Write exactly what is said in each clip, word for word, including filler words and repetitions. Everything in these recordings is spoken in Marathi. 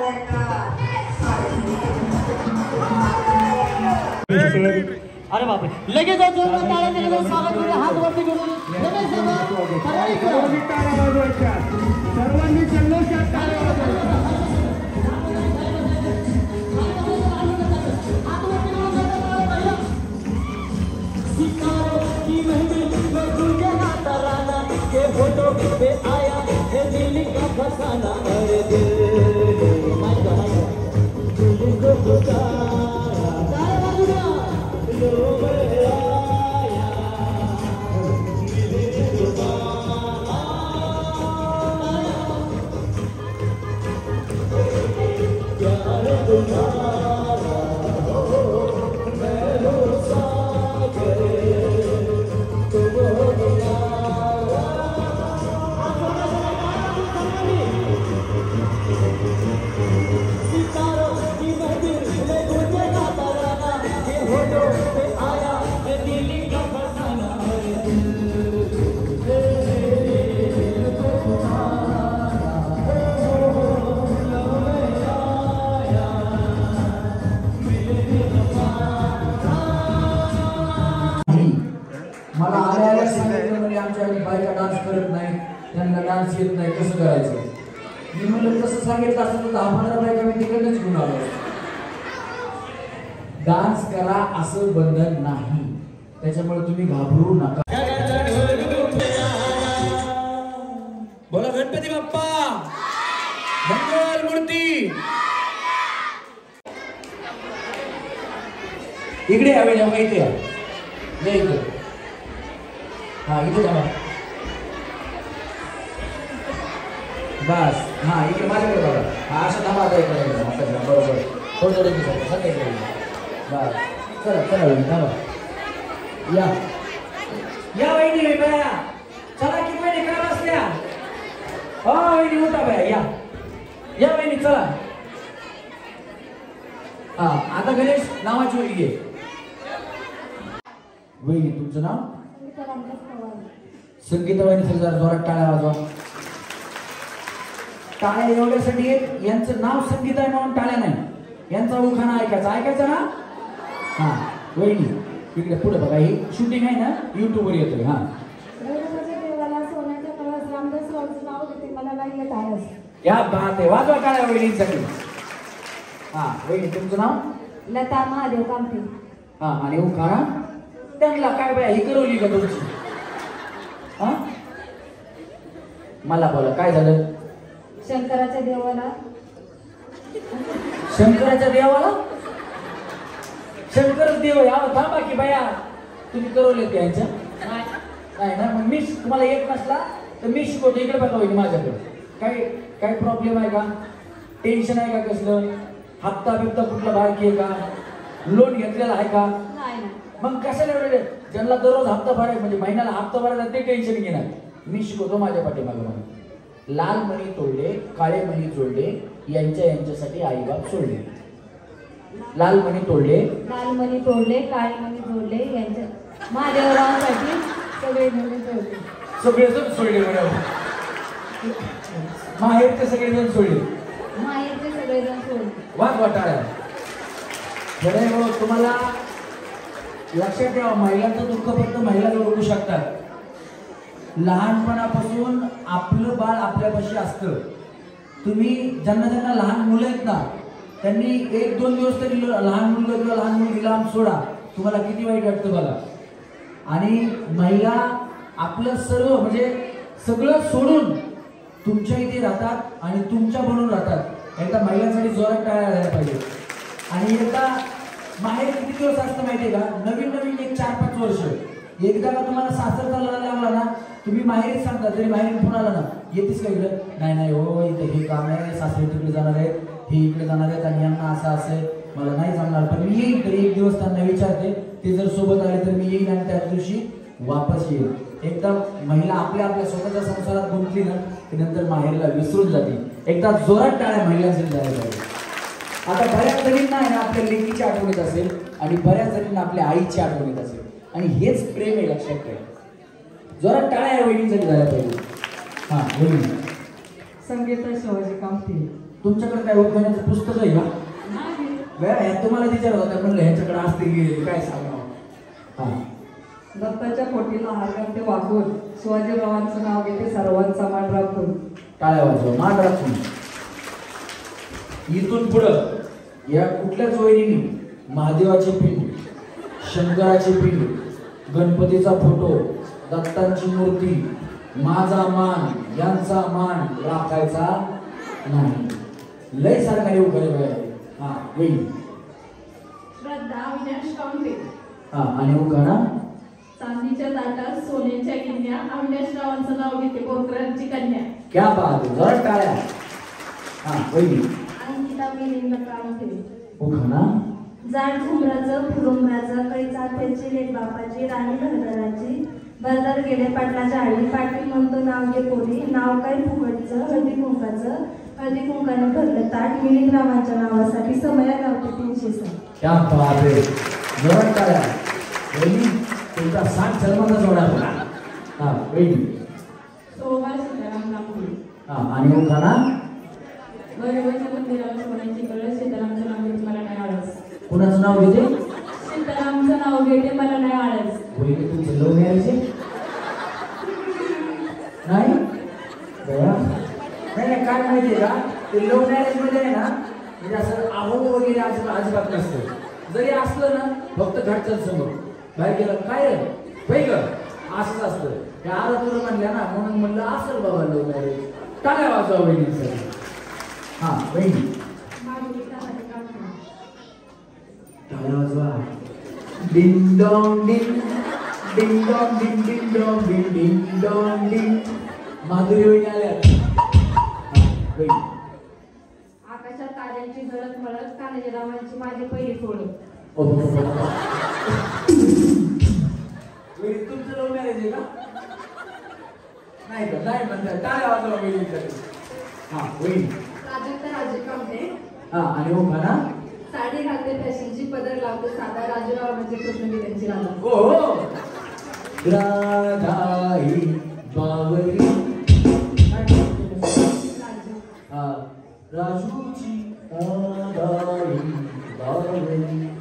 अरे बापरे लगेच जोरदार टाळ्या दिल्या स्वागत करूया हात वरती करून लगेच सर्वांनी जल्लोषात टाळ्या वाजवायच्या फोटो पे आया है दिल का फसाना अरे दिल माय गॉड दिल को पुकारा तारा बाजूला लो आया दिल को पुकारा प्यार तुम्हारा हो मैं हो सागर तुम हो मला आल्या आल्या सांगितलं म्हणजे आमच्या बायका डान्स करत नाही त्यांना डान्स येत नाही कसं करायचं मी म्हणलं कसं सांगितलं असं तर दहा पंधरा बायका मी तिकडनंच घेऊन आलो डान्स करा असं बंधन नाही त्याच्यामुळे तुम्ही घाबरू नका बोला गणपती बाप्पा मंगल मूर्ती इकडे यावे जेव्हा इथे या इकडे हा इथे जावा बस हा इकडे माझ्याकडे बघा हा असं थांबा आता इकडे असं बरोबर थोडं थोडं सगळं इकडे बस चला चला वहिनी थांबा या या वहिनी बाया चला की वहिनी काय बसल्या हो वहिनी उठा बाया या या वहिनी चला हा आता गणेश नावाची वहिनी घे वहिनी तुमचं नाव संगीता वहिनी जरा जोरात टाळ्या वाजवा टाळ्या एवढ्यासाठी यांचं नाव संगीता आहे म्हणून टाळ्या नाही यांचा उखाणा ऐकायचा ऐकायचा ना हा वहिनी इकडे पुढे बघा ही शूटिंग आहे ना युट्यूब वर येतोय हा क्या बात आहे वाजवा टाळ्या वहिनीसाठी हा वहिनी तुमचं नाव लता महादेव कामते हा आणि उखाणा त्यांना काय बाय ही करवली का तुमची हा मला बोला काय झालं शंकराच्या देवाला शंकराच्या देवाला शंकर देव या थांबा की बाया तुम्ही करवले त्यांच्या नाही ना मग मी तुम्हाला येत नसला तर मी शिकवतो इकडे बघा होईल माझ्याकडे काय काय प्रॉब्लेम आहे का टेन्शन आहे का कसलं हप्ता बिप्ता कुठला बाकी आहे का लोन घेतलेला आहे का मग कशाला एवढे ज्यांना दररोज हप्ता भरायचा म्हणजे महिन्याला हप्ता भरायचा ते टेन्शन घेणार मी शिकवतो माझ्या पाठीमागे म्हणून लाल मणी तोडले काळे मणी जोडले यांच्या यांच्यासाठी आईबाप सोडले लाल मणी तोडले लाल मणी तोडले काळे मणी जोडले यांच्या महादेवरावांसाठी सगळे मणी तोडले सगळेजण सोडले बरोबर माहेरचे सगळेजण सोडले माहेरचे सगळेजण सोडले वाद वाटाळ्या बरं तुम्हाला लक्षात ठेवा महिलांचं दुःख फक्त महिला ओळखू शकतात लहानपणापासून आपलं बाळ आपल्यापाशी असतं तुम्ही ज्यांना ज्यांना लहान मुलं आहेत ना त्यांनी एक दोन दिवस तरी लहान मुलगा किंवा लहान मुलगी लांब सोडा तुम्हाला किती वाईट वाटतं बघा आणि महिला आपलं सर्व म्हणजे सगळं सोडून तुमच्या इथे राहतात आणि तुमच्या बनून राहतात एकदा महिलांसाठी जोरात टाळ्या झाल्या पाहिजे आणि एकदा माहेर किती दिवस असतं माहितीये का नवीन नवीन एक चार पाच वर्ष एकदा का तुम्हाला सासरचा लढा लागला ना तुम्ही माहेर सांगता जरी माहेर फोन आला ना येतेस का इकडे नाही नाही हो इथे हे काम आहे सासरे तिकडे जाणार आहेत हे इकडे जाणार आहेत आणि यांना असं असेल मला नाही जमणार पण मी येईन तरी एक दिवस त्यांना विचारते ते जर सोबत आले तर मी येईन आणि त्या दिवशी वापस येईल एकदा महिला आपल्या आपल्या स्वतःच्या संसारात गुंतली ना की नंतर माहेरला विसरून जाते एकदा जोरात टाळ्या महिलांसाठी जायला पाहिजे आता बऱ्याच जणींना आहे ना आपल्या लेकीची आठवण येत असेल आणि बऱ्याच जणींना आपल्या आईची आठवण येत असेल आणि हेच प्रेम आहे लक्षात ठेवा जोरात टाळ्या वहिनींसाठी झाल्या पाहिजे हा वहिनी संगीता शिवाजी कामते तुमच्याकडे काय उखाण्याचं पुस्तक आहे का? बया तुम्हाला विचारत होता म्हणलं ह्याच्याकडे असते की काय सांगा. हा दत्ताच्या पोटीला हार घालते वाकून शिवाजीरावांचं नाव घेते सर्वांचा मान राखून. टाळ्या वाजवा मान राखून. इथून पुढं या कुठल्याच वहिनीने महादेवाची पिंड, शंकराची पिंड, गणपतीचा फोटो, दत्तांची मूर्ती, माझा मान यांचा मान राखायचा नाही. लय सरकारी उखाणे बघायला. हा वहिनी. श्रद्धा अविनाश काउंटे. हा आणि उखाणा चांदीच्या ताटात सोन्याच्या गिन्या अविनाश रावांचं नाव घेते बोरकरांची कन्या. क्या बात आहे. जरा टाळ्या. हा वहिनी. अंकिता मिलिंद काउंटे. उखाणा जाड झुमराचं फुरुंबराचं कैचा फेरची लेक बापाची राणी घरदाराची बरदार गेले पाटलाच्या आडी पाटील म्हणतो नाव घे पोरी नाव काय फुकटचं हळदी कुंकाचं हळदी कुंकाने भरलं ताट मिलिंद रावांच्या नावासाठी समया गावते तीनशे सात. क्या बात आहे. जरा टाळ्या. वहिनी तुमचा साठ जन्माचा जोडा बघा. हा वहिनी. शोभा सीताराम नागपुरी. हा आणि उखाणा भैरवाच्या मंदिरावर सोन्याची कळस सीतारामचं नाव घेते मला नाही आळस. कुणाचं नाव घेते? सीतारामचं नाव घेते मला नाही आळस. वहिनी तुमचं लव्ह मॅरेज आहे? नाही बया नाही नाही काय माहितीये का ते लव्ह मॅरेज मध्ये आहे ना म्हणजे असं आहो वगैरे अजिबात अजिबात नसतं. जरी असलं ना फक्त घरच्यां समोर बाहेर गेलं काय रे बाई ग असंच असतं. हे आला तुला म्हणल्या ना म्हणून म्हणलं असेल बाबा लव्ह मॅरेज. टाळ्या वाजवा वहिनीसाठी. हा वहिनी. टाळ्या वाजवा. Ding dong ding ding dong ding ding dong ding ding dong ding. Madhuri वहिनी आल्या. वहिनी. आकाशात ताऱ्यांची झळक मळत कान्हाजीरावांची माझी पहिली फोड. वहिनी तुमचं लव्ह मॅरेज आहे का? नाही का? नाही म्हणतात. टाळ्या वाजवा वहिनीसाठी. हा वहिनी. प्राजक्त राजे कामटे. हा आणि उखाणा साडी घालते फॅशनची पदर लावते साधा राजूराव म्हणजे कृष्णगी त्यांची राधा. ओ राधाई बावरी हा राजूची राधाई बावरी.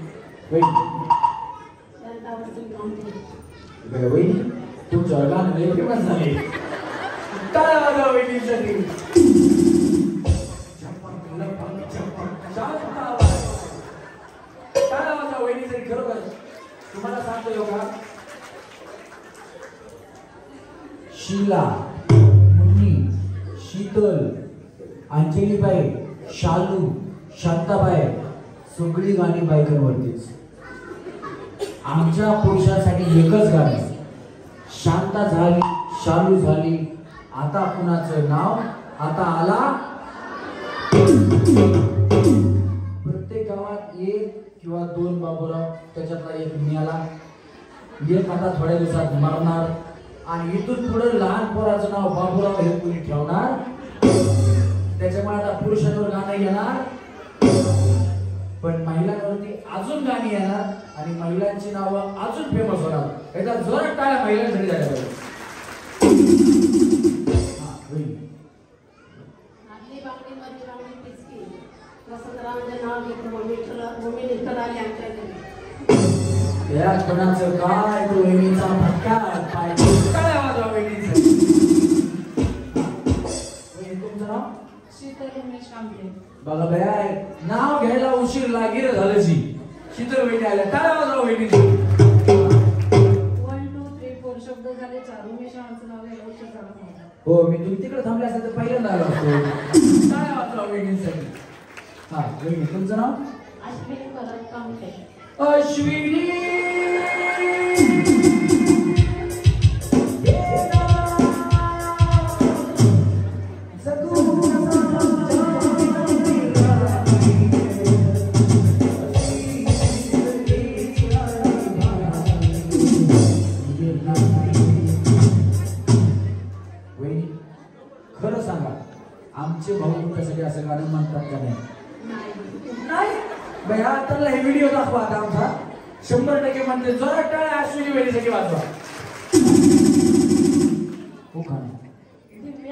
वहिनी तुमचं गाणं लय फेमस झाले. टाळ्या वाजवा वहिनीसाठी. टाळ्या वाजवा वहिनीसाठी. खरोखर तुम्हाला सांगतो का शीला, मुन्नी, शीतल, अंजलीबाई, शालू, शांताबाई सगळी गाणी बायकांवरतीच. आमच्या पुरुषांसाठी एकच गाणं. शांता झाली, शालू झाली, आता कुणाचं नाव आता आला. प्रत्येक गावात एक किंवा दोन बाबूराव त्याच्यातला एक मिळाला. एक आता थोड्या दिवसात मरणार आणि इथून पुढे लहान पोराचं नाव बाबूराव हे कोणी ठेवणार. त्याच्यामुळे आता पुरुषांवर गाणं येणार पण महिलांवरती अजून गाणी येणार आणि महिलांची नावं अजून फेमस होणार. याचा जोरात टाळ्या महिलांसाठी झाल्या पाहिजे. आपली बाकडी मध्ये रावणी पिचकी वसंतरावांचे नाव घेते मम्मी मम्मी निघत आली आमच्या घरी. या कोणाचं काय तो वहिनीचा भटका पाय टाळ्या वाजवा वहिनीसाठी. वहिनी तुमचं नाव? शीतल उमेश कांबळे. बघा बया नाव घ्यायला उशीर लागीर झालं जी. शीतल वहिनी आल्या. टाळ्या वाजवा वहिनीची. वन टू थ्री फोर शब्द झाले चार. उमेश रावांचं नाव घ्यायला उशीर झाला नव्हता. हो मी तुम्ही तिकडे थांबले असेल तर पहिल्यांदा आलो असतो. टाळ्या वाजवा वहिनीसाठी. हा वहिनी तुमचं नाव? अश्विनी परत कामटे. अश्विनी खरं सांगा आमचे भाऊ तुमच्यासाठी असं गाणं म्हणतात का नाही? नाही भैया त्याला हे व्हिडिओ दाखवा आता आमचा. शंभर टक्के म्हणते. जोरात टाळ्या अश्विनी वहिनीसाठी वाजवा. हो का? दिव्या असा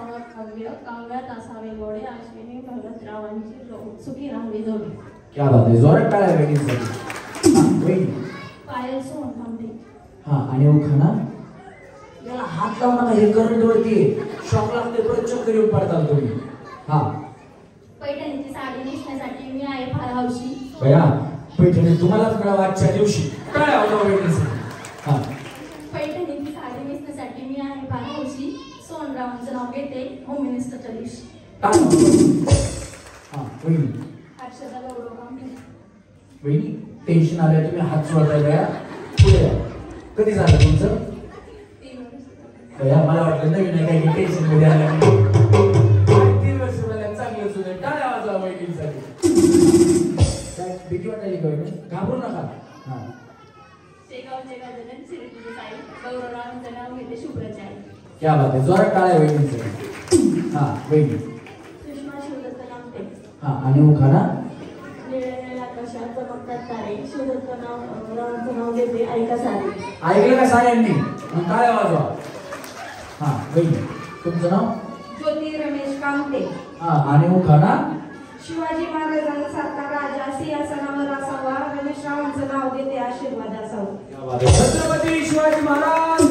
नावावर काव्य काव्यात असावे गोडे अश्विनी भगतरावांची जो- सुखी राहावी जोडी. क्या बात आहे, जोरात टाळ्या वहिनींसाठी. हा वहिनी. पायल सोन थांबे. हा आणि उखाणा. याला हात लावू नका, हे करंट वरती शॉक लागते, परत चक्कर येऊन पडताल तुम्ही. हा पैठणीची साडी नेसण्यासाठी मी आहे फार हौशी. भया पैठणी तुम्हालाच मिळावं आजच्या दिवशी. काय आवडलं वहिनीसाठी. हा पैठणीची साडी नेसण्यासाठी मी आहे फार हौशी. सोनरावांचं नाव घेते होम मिनिस्टरच्या दिवशी. काय आवडलं. हा वहिनी. अक्षता गौरव कांबळे. वहिनी टेन्शन आलंय, तुम्ही हात सोडताय भया. पुढे या. कधी झालं तुमचं. तीन वर्ष. भया मला वाटलं नवीन आहे काही टेन्शन मध्ये आलं. तीन वर्ष झाल्या, चांगलं सुद्धा टाळ्या वाजवा वहिनीसाठी. काय भीती वाटायली का वहिनी. घाबरू नका. हा शेगावचे गजानन शिर्डीचे साई गौरवरावांचं नाव घेते शुभ्राची आई. क्या बात आहे, जोरात टाळ्या वहिनीसाठी. हा वहिनी. सुषमा शिवदत्त नामते. हा आणि उखाणा. निळ्या आकाशात चमकतात तारे शिवदत्त नाव रावांचं नाव घेते ऐका सारे. ऐकलं का साऱ्यांनी. मग टाळ्या वाजवा. हा वहिनी तुमचं नाव. ज्योती रमेश कामते. हा आणि उखाणा. शिवाजी महाराजांसारखा राजा सिंहासनावर असावा रमेशरावांचं नाव घेते आशीर्वाद असावा. क्या बात आहे, छत्रपती शिवाजी महाराज.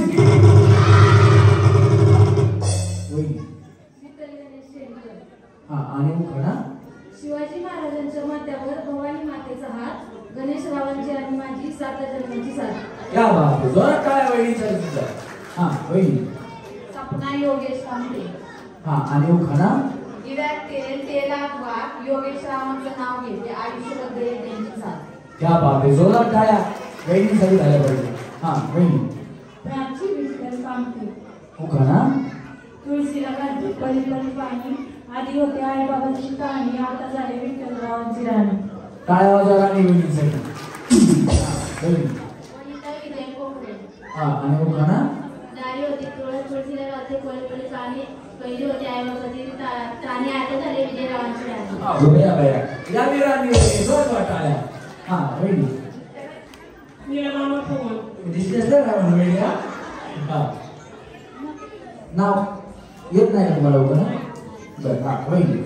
वहिनी. विठ्ठल गणेश शेळकेकर. हा आणि उखाणा. शिवाजी महाराजांच्या माथ्यावर भवानी मातेचा हात गणेशरावांची आणि माझी सात जन्माची साथ. क्या बात आहे, जोरात टाळ्या वहिनीसाठी सुद्धा. हा वहिनी. सपना योगेश कामते. हा आणि उखाणा. दिव्यात तेल तेलात वाट योगेश रावांचं नाव घेते आयुष्यभर त्यांची साथ. क्या बात आहे, जोरात टाळ्या वहिनीसाठी झाल्या पाहिजे. हा वहिनी. प्राची विठ्ठल कामते. उखाणा. तुळशीला घालते पली पली पाणी आधी होते आई बाबांची कहाणी आता झाले विठ्ठलरावांची राणी. टाळ्या वाजवा राणी वहिनीसाठी. हा, वहिनी. वनिता विजय कोकरे. हा आणि उखाणा. दारी होती तुळस तुळशीला घालते पली पली पाणी पहिली होती आई बाबाची राणी आता झाले विजयरावांची राणी. हा बघूया बया. या मी राणी वहिनी, जोरात टाळ्या. हा वहिनी. निळमामा फुगून. तुम्ही दिसलेच नाही का म्हणून वहिनी. हा? हा नाव येत नाही का तुम्हाला उखाणा. बरं हा वहिनी.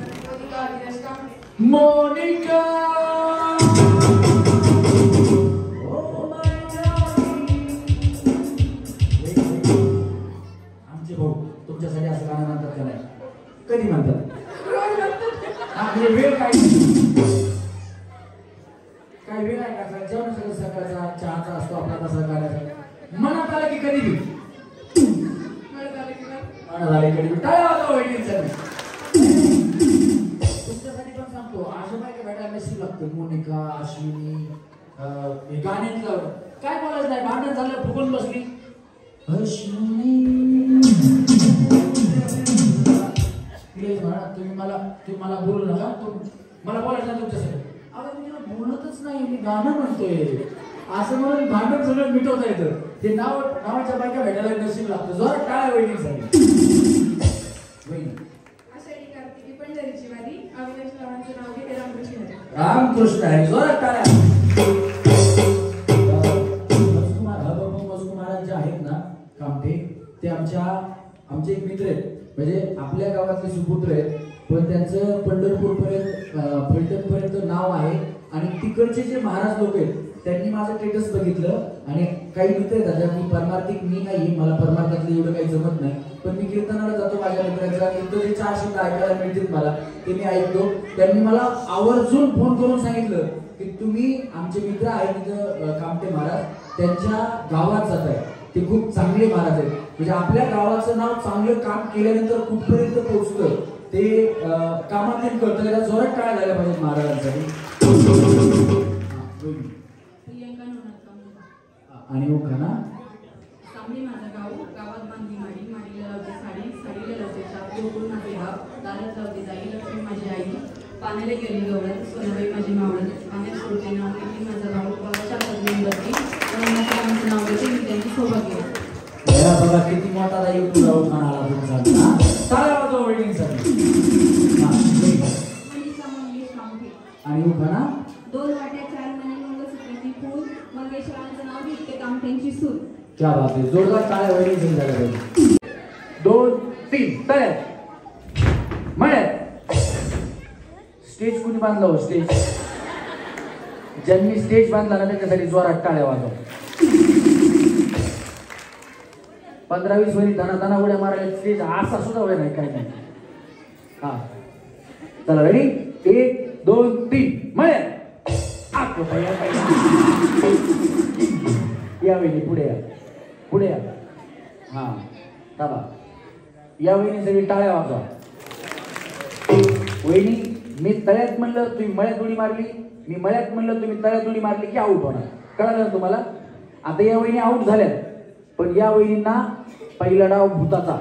मोनिका. आमचे भाऊ तुमच्यासाठी असं गाणं म्हणतात का नाही. कधी म्हणतात. आपले वेळ काय काय वेळ आहे का जेवण सगळं सकाळचा चहाचा असतो आपला तसा गाण्याचा. मनात आलं की कधी बी टाळ्या वाजवा वहिनींसाठी. तुमच्यासाठी पण सांगतो अशा बायका भेटायला नशीब लागतं. मोनिका अश्विनी हे गाण्यातलं काय बोलायचं नाही. भांडण झालं फुगून बसली अश्विनी. प्लीज म्हणा तुम्ही मला तुम्ही मला बोलू नका. मला बोलायचं नाही तुमच्यासाठी. अगं मी तिला बोलतच नाही, मी गाणं म्हणतोय असं म्हणून भांडण सगळं मिटवता येतं. ते नाव नावाच्या बायका भेटायला नशीब लागतं. जोरात टाळ्या वहिनींसाठी. वहिनी. आषाढी कार्तिकी पंढरीची वारी अविनाश रावांचं नाव घेते रामकृष्ण हरी. रामकृष्ण आहे, जोरात टाळ्या. मजकुमार मजकुमारांचे जे आहेत ना कामते ते आमच्या आमचे एक मित्र आहेत. म्हणजे आपल्या गावातले सुपुत्र आहेत पण त्यांचं पंढरपूर पर्यंत फलटण पर्यंत नाव आहे. आणि तिकडचे जे महाराज लोक आहेत त्यांनी माझं स्टेटस बघितलं आणि काही मित्र आहेत आता. मी परमार्थिक मी नाही, मला परमार्थातलं एवढं काही जमत नाही. पण मी कीर्तनाला जातो माझ्या मित्रांचा. तिथं जे चार शब्द ऐकायला मिळतील मला ते मी ऐकतो. त्यांनी मला आवर्जून फोन करून सांगितलं की तुम्ही आमचे मित्र आहेत तिथं कामते महाराज त्यांच्या गावात जात आहे. ते खूप चांगले महाराज आहेत. म्हणजे आपल्या गावाचं नाव चांगलं काम केल्यानंतर कुठपर्यंत पोहोचतं ते कामातून कळतं. त्याला जोरात टाळ्या झाल्या पाहिजेत महाराजांसाठी. प्रियंका नोनाथ कांबळे. आणि उखाणा. कांबळे माझं गाव गावात बांधली माडी माडीला लावते साडी साडीला लावते चाप गोकुळ माझे गाव दारात लावते जाई लक्ष्मी माझी आई पाण्याला गेली गवळत सोनाबाई माझी मावळत पाण्यात सोडते नाव घेतली माझा भाऊ बाबाच्या पत्नीवरती रंगाचं नाव घेते मी त्यांची सौभाग्य. बघा किती मोठा युट्यूब उखाणा आला तुमचा. टाळ्या वाजवा वहिनींसाठी. आणि उखाणा. दोन वाट्या चार मणी मंगळसूत्राची फूल मंगेश्वरांचं नाव घेते कामठ्यांची सूर. क्या बात आहे, जोरदार टाळ्या वहिनींसाठी झाल्या पाहिजे. दोन तीन टाळ्या. स्टेज कुणी बांधलं हो स्टेज? ज्यांनी स्टेज बांधला ना त्याच्यासाठी जोरात टाळ्या वाजव. पंधरा वीस वरी धना धना उड्या मारायला स्टेज असा सुद्धा वय नाही काय नाही. हा चला रेडी एक दोन तीन मळे. या वहिनी पुढे या पुढे या. हा थांबा. या वहिनी सगळी टाळ्या वाजवा. वहिनी मी तळ्यात म्हणलं तुम्ही मळ्यात उडी मारली, मी मळ्यात म्हणलं तुम्ही तळ्यात उडी मारली की आऊट होणार. कळलं ना तुम्हाला? आता या वहिनी आऊट झाल्यात पण या वहिनींना पहिला डाव भूताचा.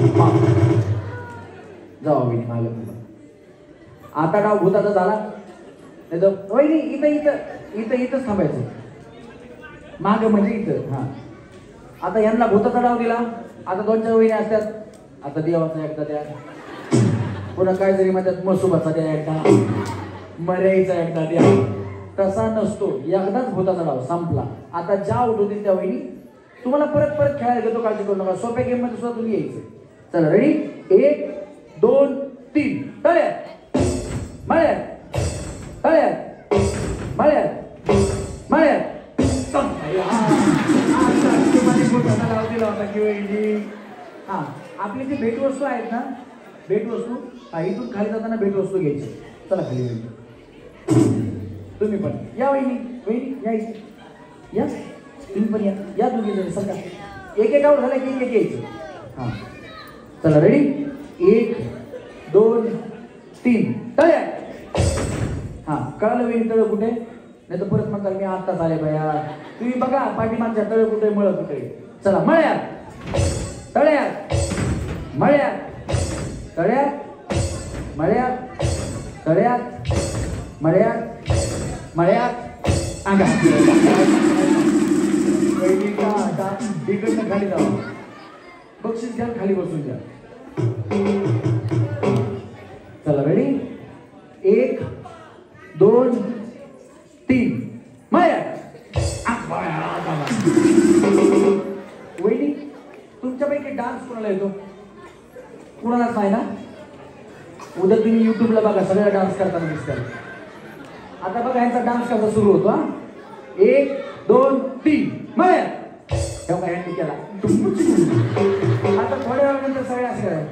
जावा वहिनी मागे. आता डाव भूताचा झाला नाही तर वहिनी इथं इथं इथं इथंच थांबायचं. माग म्हणजे इथं. हा आता यांना भूताचा डाव दिला. आता दोन चार वहिनी असतात. आता देवाचा एकदा द्या, पुन्हा काय जरी म्हणतात मसुबाचा द्या एकदा, मर्याईचा एकदा द्या. तसा नसतो. एकदाच भूताचा डाव संपला. आता ज्या आऊट होतील त्या वहिनी तुम्हाला परत परत खेळायला घेतो. काळजी करू नका. सोप्या गेम मध्ये सुद्धा तुम्ही यायचं. चला रेडी एक दोन तीन तळ्यात मळ्यात तळ्यात मळ्यात मळ्यात. हा आपली जी भेटवस्तू आहेत ना भेटवस्तू हा इथून खाली जाताना भेटवस्तू घ्यायची. चला खाली तुम्ही पण या वहिनी वहिनी यायची या तुम्ही पण या या दोघी जण सरका. एक एक आऊट झाला की एक एक यायचं. हा चला रेडी एक दोन तीन तळ्यात. हा कळालं वहिनी तळ कुठे? नाही तर परत म्हणताल मी आत्ताच आले बाया. तुम्ही बघा पाठीमागच्या तळ कुठे मळ कुठे. चला मळ्यात तळ्यात मळ्यात तळ्यात मळ्यात तळ्यात मळ्यात मळ्यात. अंगा इकडनं खाली जावा. बक्षीस घ्या खाली बसून द्या. चला रेडी एक दोन तीन मळ्यात. वहिनी तुमच्यापैकी डान्स कोणाला येतो? कुणालाच नाही ना? उद्या तुम्ही युट्यूबला बघा सगळ्या डान्स करताना दिसतात. आता बघा यांचा डान्स कसा सुरू होतो. हा एक दोन तीन मळ्यात. तेव्हा ह्यांनी केला. आता थोड्या वेळानंतर सगळे असे करा.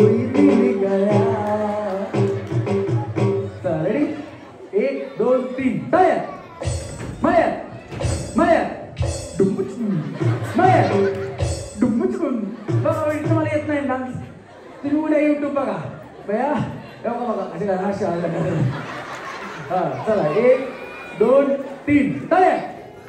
रेडी एक दोन तीन तळ्यात मळ्यात मळ्यात डुंबुचकून मळ्यात डुंबुचकून. बघा तुम्हाला येत नाही डान्स तुम्ही उद्या युट्यूब बघा बया. बघा बघा असे करा असे आला. हा चला एक दोन तीन तळ्यात.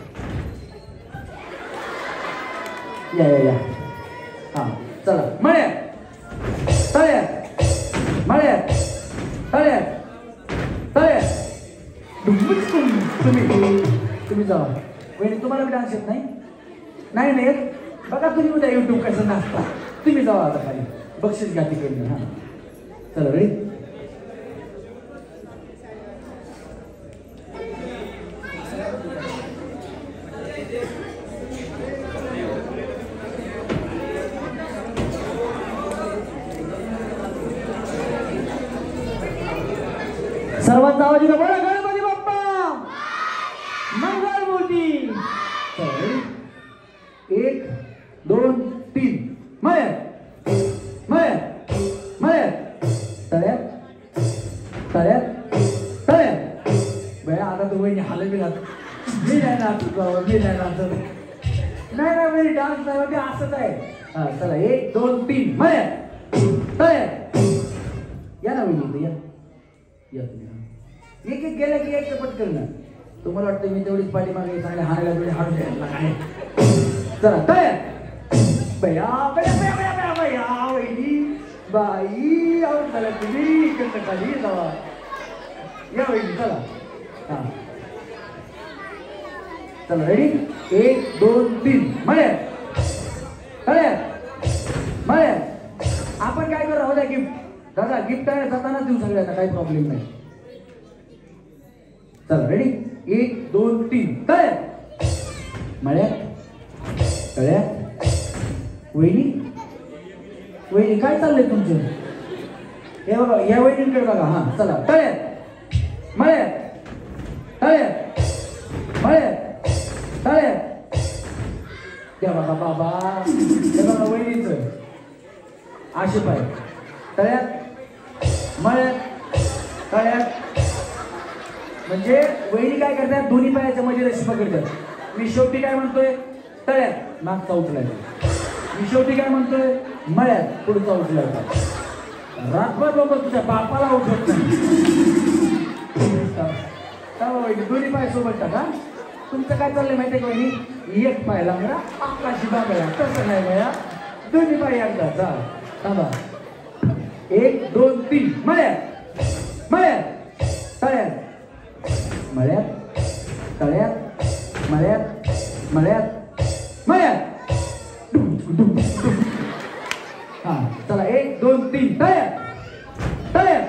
या या या. हा चला मळ्यात तळ्यात मळ्यात तळ्यात तळ्यात डुंबुचकून. तुम्ही तुम्ही जावा. वहिनी तुम्हाला डान्स येत नाही? नाही नाही येत. बघा तुम्ही उद्या युट्यूब कसं नाचता. तुम्ही जावा आता खाली बक्षीस घ्या तिकडनं. हा चला रेडी सर्वांचा आवाज येतो. बोला गणपती बाप्पा मंगल मूर्ती. एक दोन तीन मळ्यात मळ्यात मळ्यात तळ्यात तळ्यात तळ्यात. बया आता तू वहिनी हाल बी राहत. मी नाही नाचत बाबा मी नाही नाचत. नाही नाही वहिनी डान्स नाही ते असंच आहे. हा चला एक दोन तीन मळ्यात तळ्यात. या ना वहिनी या या तुम्ही. एक एक गेला की एक पटकन ना. तुम्हाला वाटतं मी तेवढीच पाठीमागे चांगले हाणायला थोडी हाडून द्यायला काय. चला तळ्यात बया बया बया बया बया बया वहिनी बाई आऊट झाला तुम्ही. इकडनं खाली जावा. या वहिनी चला. हा चला रेडी एक दोन तीन मळ्यात तळ्यात मळ्यात. आपण काय करू राहू द्या गिफ्ट दादा गिफ्ट आहे जाताना देऊ सगळ्यांना काही प्रॉब्लेम नाही. चला रेडी एक दोन तीन तळ्यात मळ्यात तळ्यात. वहिनी वहिनी काय चाललंय तुमचं? हे बघा या वहिनींकडे बघा. हा चला तळ्यात मळ्यात तळ्यात मळ्यात तळ्यात त्या बघा बाबा त्या बघा वहिनीचं आशेपाय तळ्यात मळ्यात तळ्यात म्हणजे वहिनी काय करतात दोन्ही पायाच्या मध्ये रशी पकडतात. मी शेवटी काय म्हणतोय तळ्यात मागचा उचलायचा. मी शेवटी काय म्हणतोय मळ्यात पुढचा उचलायचा. रातभर लोक तुझ्या बापाला उठवत नाही. दोन्ही पाय सोबत टाका. तुमचं काय चाललंय माहितीये का वहिनी एक पाय लांबरा आकाशी बाबा तसं नाही भया दोन्ही पाय एकदा जा थांबा. एक दोन तीन मळ्यात मळ्यात तळ्यात मळ्यात तळ्यात मळ्यात मळ्यात मळ्यात हा चला एक दोन तीन तळ्यात तळ्यात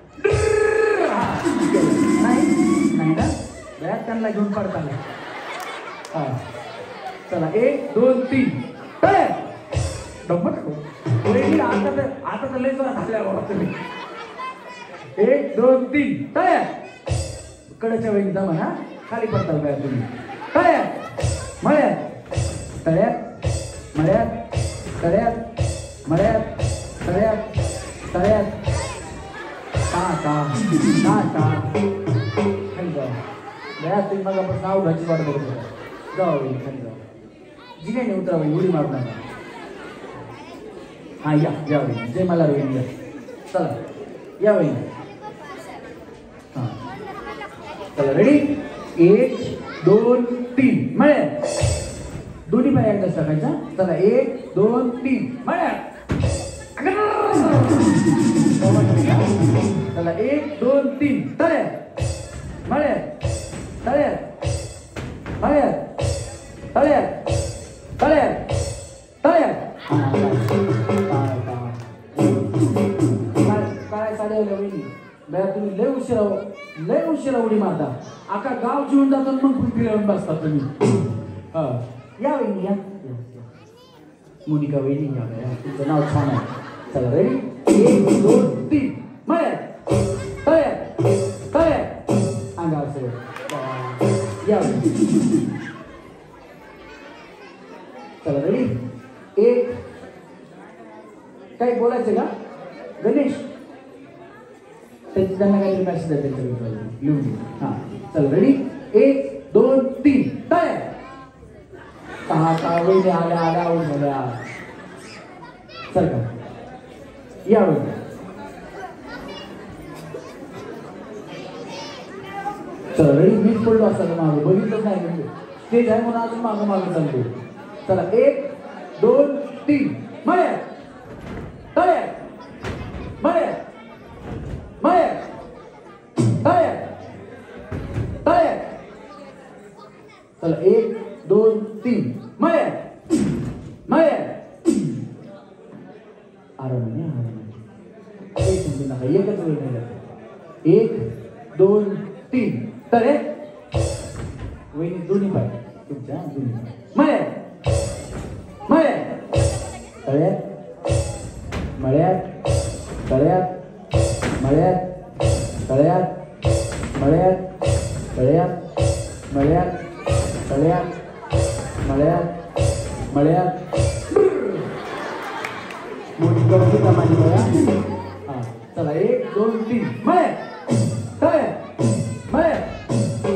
नाही नाही ना बॅग त्यांना घेऊन पडता हा चला एक दोन तीन तळ्यात डब्बट आता तर आता तर लय जोरात हसल्या बाबा तुम्ही. एक दोन तीन तळ्यात कडच्या वेळी जा म्हणा खाली पडताल बाहेर तुम्ही. तळ्यात मळ्यात तळ्यात मळ्यात तळ्यात मळ्यात तळ्यात तळ्यात टाटा टाटा खाली जाऊ बऱ्याच तुम्ही मग आपण नाव घ्यायची वाट बघत होता. जाऊ खाली जाऊ जी काही नाही उतरावं उडी मारू नका. हा या या वहिनी जय मला वहिनी या चला या वहिनी. हा चला रेडी एक दोन तीन मळ्यात दोन्ही पाय एकदाच टाकायचा. चला एक दोन तीन मळ्यात चला एक दोन तीन तळ्यात मळ्यात तळ्यात मळ्यात तळ्यात तळ्यात तळ्यात काय साडे वहिनी बया तुम्ही लय उशिरा लय उशिरा उडी मारता. आका गाव जीवन जातो मग फिरवून बसता तुम्ही. हा या वहिनी या मोनिका वहिनी या तुमचं नाव छान आहे. चला रेडी एक दोन तीन मळ्यात तळ्यात तळ्यात अंगा असेल या चला रेडी एक काही बोलायचं का गणेश त्यांना काहीतरी मॅसेज आहे त्यांच्याकडे लिहून घे. हा चला रेडी एक दोन तीन तळ्यात सहा सहा वहिनी आल्या आल्या आऊट झाल्या. चल का या वहिनी चला रेडी मीच पडलो असताना मागं बघितलंच नाही म्हणजे स्टेज आहे म्हणून अजून मागं मागं चालतो. चला एक दोन तीन मळ्यात तळ्यात मळ्यात मळ्यात तळ्यात तळ्यात चला एक दोन तीन मळ्यात मळ्यात आरामाने आरामाने काही समजू नका एकच वेळ नाही. एक दोन तीन तळ्यात वहिनी दोन्ही पाय तुमच्या दोन्ही पाय मळ्यात मळ्यात तळ्यात मळ्यात तळ्यात मळ्यात तळ्यात मळ्यात तळ्यात मळ्यात तळ्यात मळ्यात मळ्यात मोठी गमती का माझी बघा. हा चला एक दोन तीन मळ्यात तळ्यात मळ्यात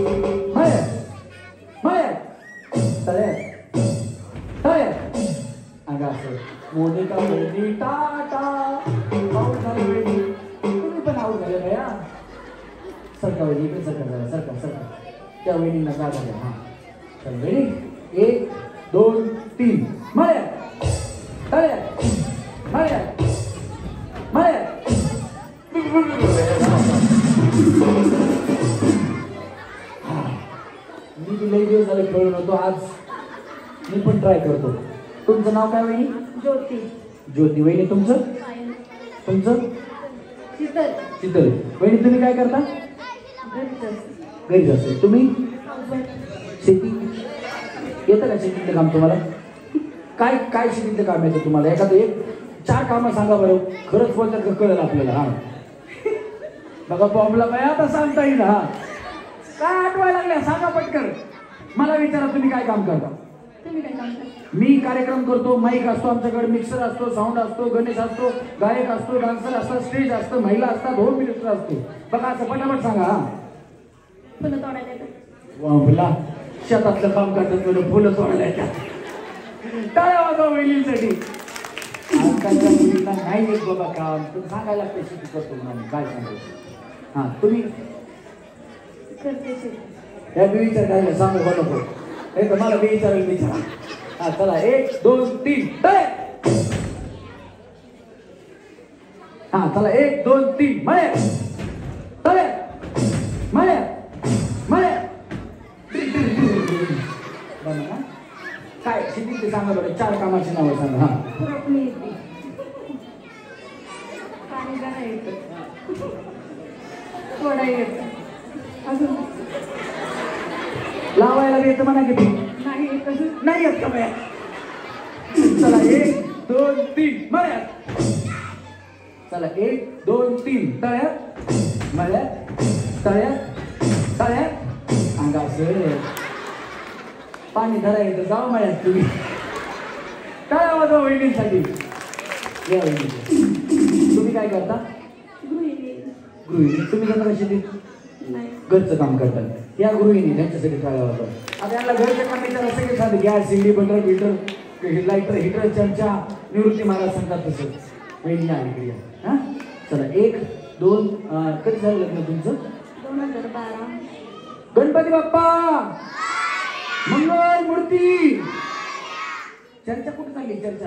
मळ्यात मळ्यात तळ्यात तळ्यात अंगा असं मोनिका वहिनी टाटा आऊट झाली वहिनी. तुम्ही पण आऊट झाले भया. सरका वहिनी इकडे सरका सरका सरका त्या वहिनींना का झालं. हा चल रेडी एक दोन तीन मळ्यात तळ्यात मळ्यात मळ्यात मी लई दिवस झाले खेळून होतो आज मी पण ट्राय करतो. तुमचं नाव काय वहिनी. ज्योती ज्योती वहिनी तुमचं तुमचं शीतल शीतल वहिनी तुम्ही काय करता. घरीच असते. तुम्ही शेती येतं का शेतीतलं काम तुम्हाला. काय काय शेतीतलं काम येतं तुम्हाला. एखादं एक चार कामं सांगा बरं खरंच बोलतात का कळलं आपल्याला. हा बघा बॉम्बला बाय आता सांगता येईल. हा काय आठवायला लागल्या सांगा पटकन. मला विचारा तुम्ही काय काम करता. तुम्ही काय काम करता? मी कार्यक्रम करतो, माईक असतो आमच्याकडे, मिक्सर असतो, साऊंड असतो, गणेश असतो, गायक असतो, डान्सर असतात, स्टेज असतं, महिला असतात, होम मिनिस्टर असतो. बघा असं पटापट सांगा. हा फुलं तोडायला येतात. बोला शेतातलं काम करतात म्हणून फुलं तोडायला येतात. टाळ्या वाजवा वहिनींसाठी. आजकालच्या मुलींना नाही येत बाबा काम, पण सांगायला लागतं शेती करतो म्हणून काय सांगायचं. हा तुम्ही करते शेती. या मी विचार काय सांगू का नको हे तर मला मी विचारेल विचारा. हा चला एक दोन तीन तळे. हा चला एक दोन तीन मळे तळे मळे मळे. काय शेती ते सांगा बरं. चार कामाची नावं सांगा. हा खुरपणी येते. पाणी गाणं येतं. तोडा येतं. अजून लावायला बी येतं म्हणा किती नाही येत. अजून नाही येत का बाया. चला एक दोन तीन मळ्यात. चला एक दोन तीन तळ्यात मळ्यात तळ्यात तळ्यात अंगासं पाणी धरायचं जाऊ मळ्यात तुम्ही. काय वाजवा वहिनींसाठी. या वहिनी तुम्ही काय करता. गृहिणी. गृहिणी. तुम्ही करता शेतीत नाही. घरचं काम करतात. या गृहिणी त्यांच्यासाठी काय वाजवा. आता यांना घरचं काम विचारा सगळे सांगते. गॅस शिंडी बटर बिटर लाईटर हिटर चमचा निवृत्ती महाराज सांगतात तसं. वहिनी आली क्रिया. हा चला एक दोन कधी झालं लग्न तुमचं. दोन हजार बारा. गणपती बाप्पा मंगल मूर्ती. चर्चा कुठे चालली चर्चा.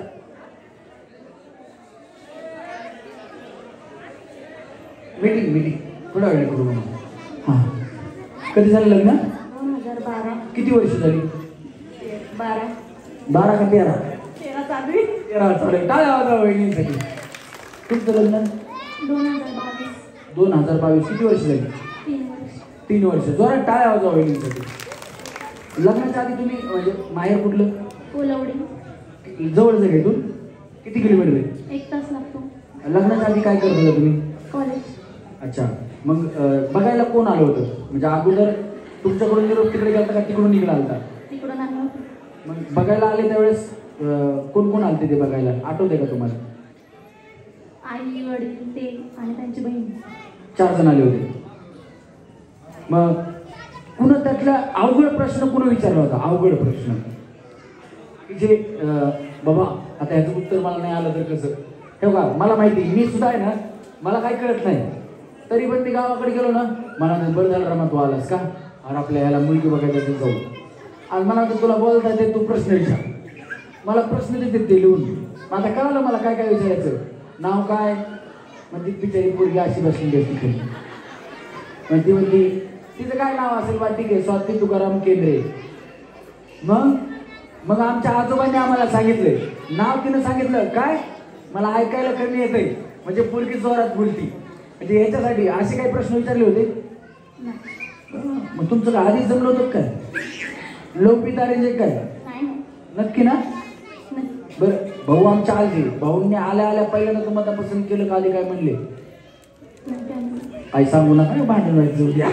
मीटिंग मीटिंग थोडा वेळ करू म्हणून. हा कधी झालं लग्न. दोन हजार बारा. किती वर्ष झाली. बारा. बारा का तेरा. तेरा चालू आहे. तेरा चालेल. टाळ्या वाजवा वहिनींसाठी. तुमचं लग्न दोन हजार बावीस. दोन हजार बावीस. किती वर्ष झाली. तीन वर्ष. तीन वर्ष. जोरात टाळ्या वाजवा वहिनींसाठी. लग्नाच्या आधी तुम्ही म्हणजे माहेर कुठलं. कोलवडी. जवळच आहे इथून. किती किलोमीटर आहे. एक तास लागतो. लग्नाच्या आधी काय करत होता तुम्ही. कॉलेज. अच्छा मग अं, बघायला कोण आलं होतं म्हणजे अगोदर तुमच्याकडून निरोप तिकडे गेला का तिकडून निघाला आलता. तिकडून आलो. मग बघायला आले त्यावेळेस अं, कोण कोण आलते ते बघायला आठवते का तुम्हाला. आई वडील ते आणि त्यांची बहीण. चार जण आले होते. मग पुन्हा त्यातला अवघड प्रश्न पुन्हा विचारला होता. अवघड प्रश्न की जे अं, बाबा आता ह्याचं उत्तर मला नाही आलं तर कसं. हे बघा मला माहिती मी सुद्धा आहे ना मला काही कळत नाही तरी पण मी गावाकडे गेलो ना मला बरं झालं रमा तू आलास का अरे आपल्या ह्याला मुलगी बघायला ते जाऊ. आज मला तर तुला बोलता येते तू प्रश्न विचार. मला प्रश्न देते ते लिहून. मग आता कळालं मला काय काय विचारायचं. नाव काय मग ती बिचारी पोरगी अशी बसली असते मग ती म्हणती तिचं काय नाव असेल बा ठीक आहे स्वाती तुकाराम केंद्रे. मग मग आमच्या आजोबांनी आम्हाला सांगितलंय नाव तिनं सांगितलं काय मला ऐकायला कमी येतंय म्हणजे पोरगी जोरात बोलती म्हणजे याच्यासाठी असे काही प्रश्न विचारले होते. मग तुमचं काय आधीच जमलं होतं काय लोपित अरेंज काय नाही. नक्की ना. बरं भाऊ आमच्या आले भाऊंनी आल्या आल्या पहिल्यांदा तुम्हाला पसंत केलं का आले काय म्हणले आई सांगू नका भांडण व्हायचं उद्या.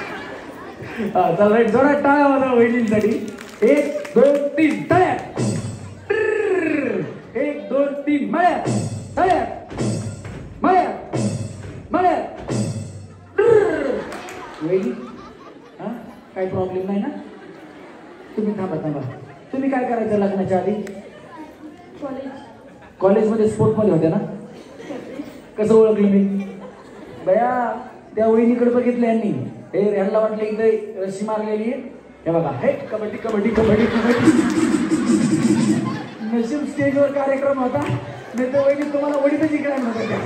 चला जोरात टाळ्या वाजवा वहिनींसाठी. एक दोन तीन तळ्या. एक दोन तीन मळ्या तळ्या मळ्या मळ्या. वहिनी हा काही प्रॉब्लेम नाही ना. तुम्ही थांबा थांबा. तुम्ही काय करायचं लग्नाच्या आधी. कॉलेज. कॉलेजमध्ये स्पोर्टमध्ये होत्या ना. कसं ओळखलं मी बया त्या वहिनीकडे बघितलं यांनी. हे ह्यांना वाटलं इथे रशी मारलेली आहे. हे बघा हे कबड्डी कबड्डी कबड्डी कबड्डी. नशीब स्टेजवर कार्यक्रम होता नाही तर वहिनी तुम्हाला वडीतच इकडे नव्हता त्या.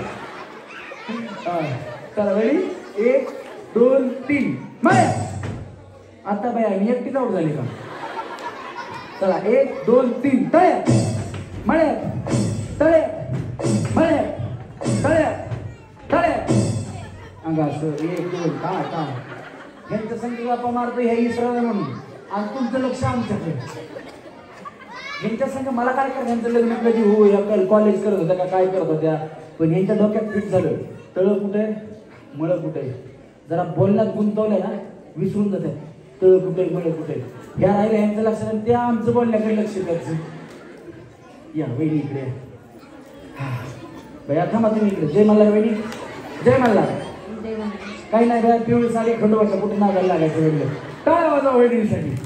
चला वहिनी एक दोन तीन मळ्या. आता बया मी एकटीच आऊट झाली का. चला एक दोन तीन तळ्या मळ्यात तळ्यात मळ्यात तळ्यात तळ्यात अंगा असं एक दोन का का ह्यांचं संख्या गप्पा मारतो ह्या इसराला म्हणून आणि तुमचं लक्ष आमच्याकडे. ह्यांच्या संख्या मला काय कर ह्यांचं लग्न कधी हो या कॉलेज करत होत्या का काय करत होत्या पण ह्यांच्या डोक्यात फिट झालं. तळ कुठे मळ कुठे जरा बोलण्यात गुंतवलं ना विसरून जाते तळ कुठे मळ कुठे ह्या राहिल्या यांचं लक्ष नाही त्या आमचं बोलण्याकडे लक्ष द्यायचं या वहिनी इकडे हा भैया थांबा तुम्ही इकडे जय मल्हार वहिनी जय मल्हार काही नाही बाया पिवळी साडी खंडोबाच्या कुठे नागायला लागायचं वेगळं काय वाजा वहिनीसाठी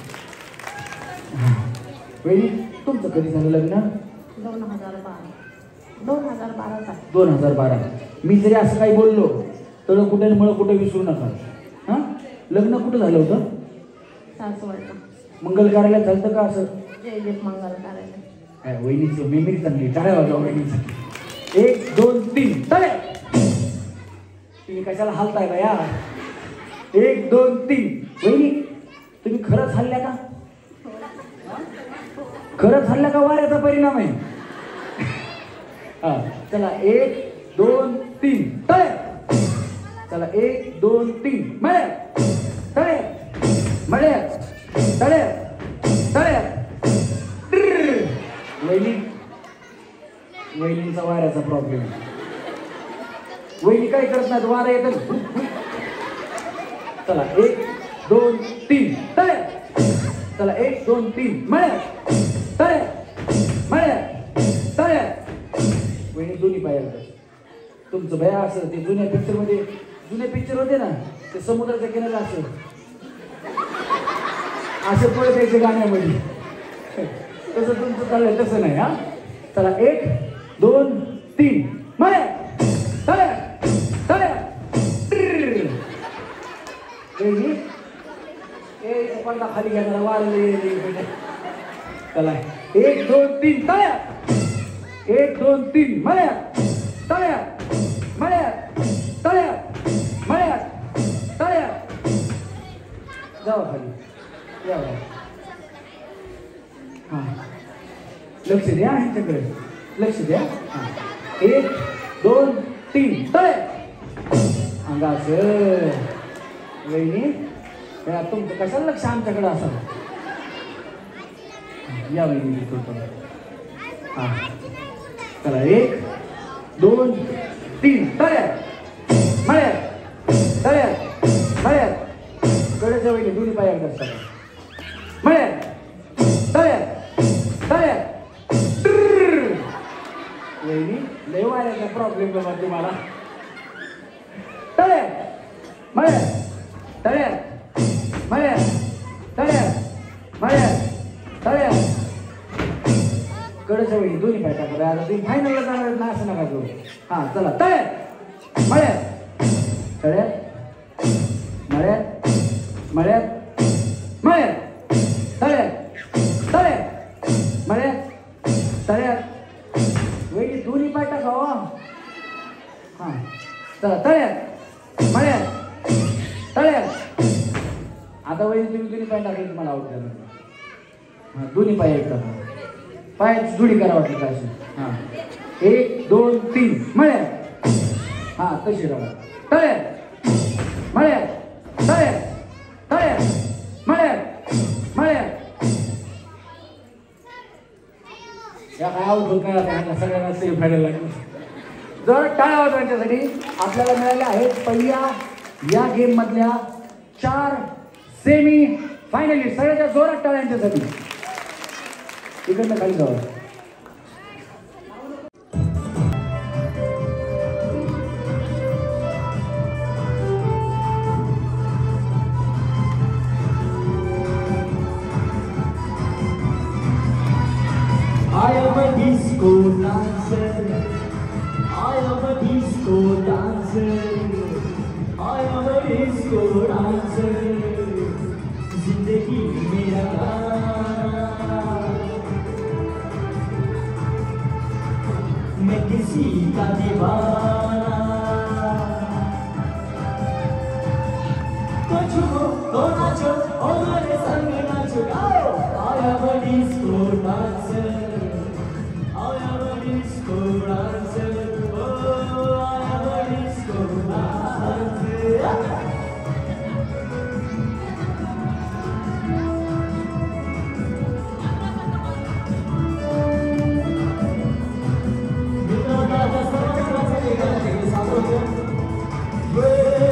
वहिनी तुमचं कधी झालं लग्न दोन हजार बारा दोन हजार बारा दोन हजार बारा मी जरी असं काही बोललो तळ कुठे आणि मळ कुठे विसरू नका हां लग्न कुठं झालं होतं सासवडला मंगल कार्यालयात झालं का असं जय जय मंगल कार्यालय काय वहिनीची मेमरी चांगली टाळ्या वाजवा वहिनीची एक दोन तीन टाळ्या तुम्ही कशाला हालताय बाया एक दोन तीन वहिनी तुम्ही खरंच हल्ल्या का खरंच हल्ल्या का वाऱ्याचा परिणाम आहे हा चला एक दोन तीन टाळ्या चला एक दोन तीन मळ्या टाळ्या मळ्या टाळ्या टाळ्या वहिनी वहिनींचा वाऱ्याचा प्रॉब्लेम वहिनी काय करत नाहीत वारा येतात चला एक दोन तीन टाळ्या चला एक दोन तीन मळ्या टाळ्या मळ्या टाळ्या वहिनी दोन्ही पाहिजे तुमचं भया असं ते जुन्या पिक्चर मध्ये जुने पिक्चर होते ना ते समुद्राच्या किनाऱ्याला असं असं पळत यायचे गाण्यामध्ये तसं तुमचं चाललंय तसं नाही हा चला एक दोन तीन मळ्या टाळ्या टाळ्या ए पडला खाली घ्या वारले चला एक दोन तीन टाळ्या एक दोन तीन मळ्या टाळ्या मळ्या टाळ्या मळ्या टाळ्या जावा खाली या हा लक्ष द्या ह्यांच्याकडे लक्ष द्या हा एक दोन तीन टाळ्या अंगाचं वहिनी तुमचं कशाला लक्ष आमच्याकडे असावं या वहिनी हा चला एक दोन तीन टाळ्या मळ्या टाळ्या मळ्या कडेच्या वहिनी दोन्ही पाया असतात मळ्या टाळ्या टाळ्या वहिनी लय वाऱ्याचा प्रॉब्लेम बाबा तुम्हाला टाळ्या मळ्या टाळ्या मळ्या टाळ्या मळ्या टाळ्या कडच्या वेळी दोन्ही पाय टाकले आता तुम्ही फायनलला जाणार ना असं नका करू हा चला टाळ्या मळ्यात टाळ्यात मळ्यात मळ्यात मळ्यात टाळ्यात टाळ्यात मळ्यात टाळ्यात वेळी दोन्ही पाय टाका हा चला टाळ्यात मळ्यात टाळ्यात आता वेळी तुम्ही दोन्ही पाय टाकले तुम्हाला आवडत हा दोन्ही पाय एकदा पायाची जुडी करा वाटलं काय हा एक दोन तीन मळ्या हा तशी राहा टाळ्या मळ्या टाळ्या टाळ्या मळ्या मळ्या या काय आऊट होत नाही सगळ्यांना सेफ व्हायला लागेल जर टाळ्या वाजवण्यासाठी आपल्याला मिळाल्या आहेत पहिल्या या गेम मधल्या चार सेमी फायनली सगळ्याच्या जोरात टाळ्यांच्यासाठी इकडनं खाली जाऊ I am a disco dancer. I am a disco dancer. I am a disco dancer. जिंदगी मेरा गाना मैं किसी का दीवाना तो झूमो तो नाचो और मेरे संग नाचो गाओ I am a disco dancer I am a disco dancer oh I am a disco dancer We're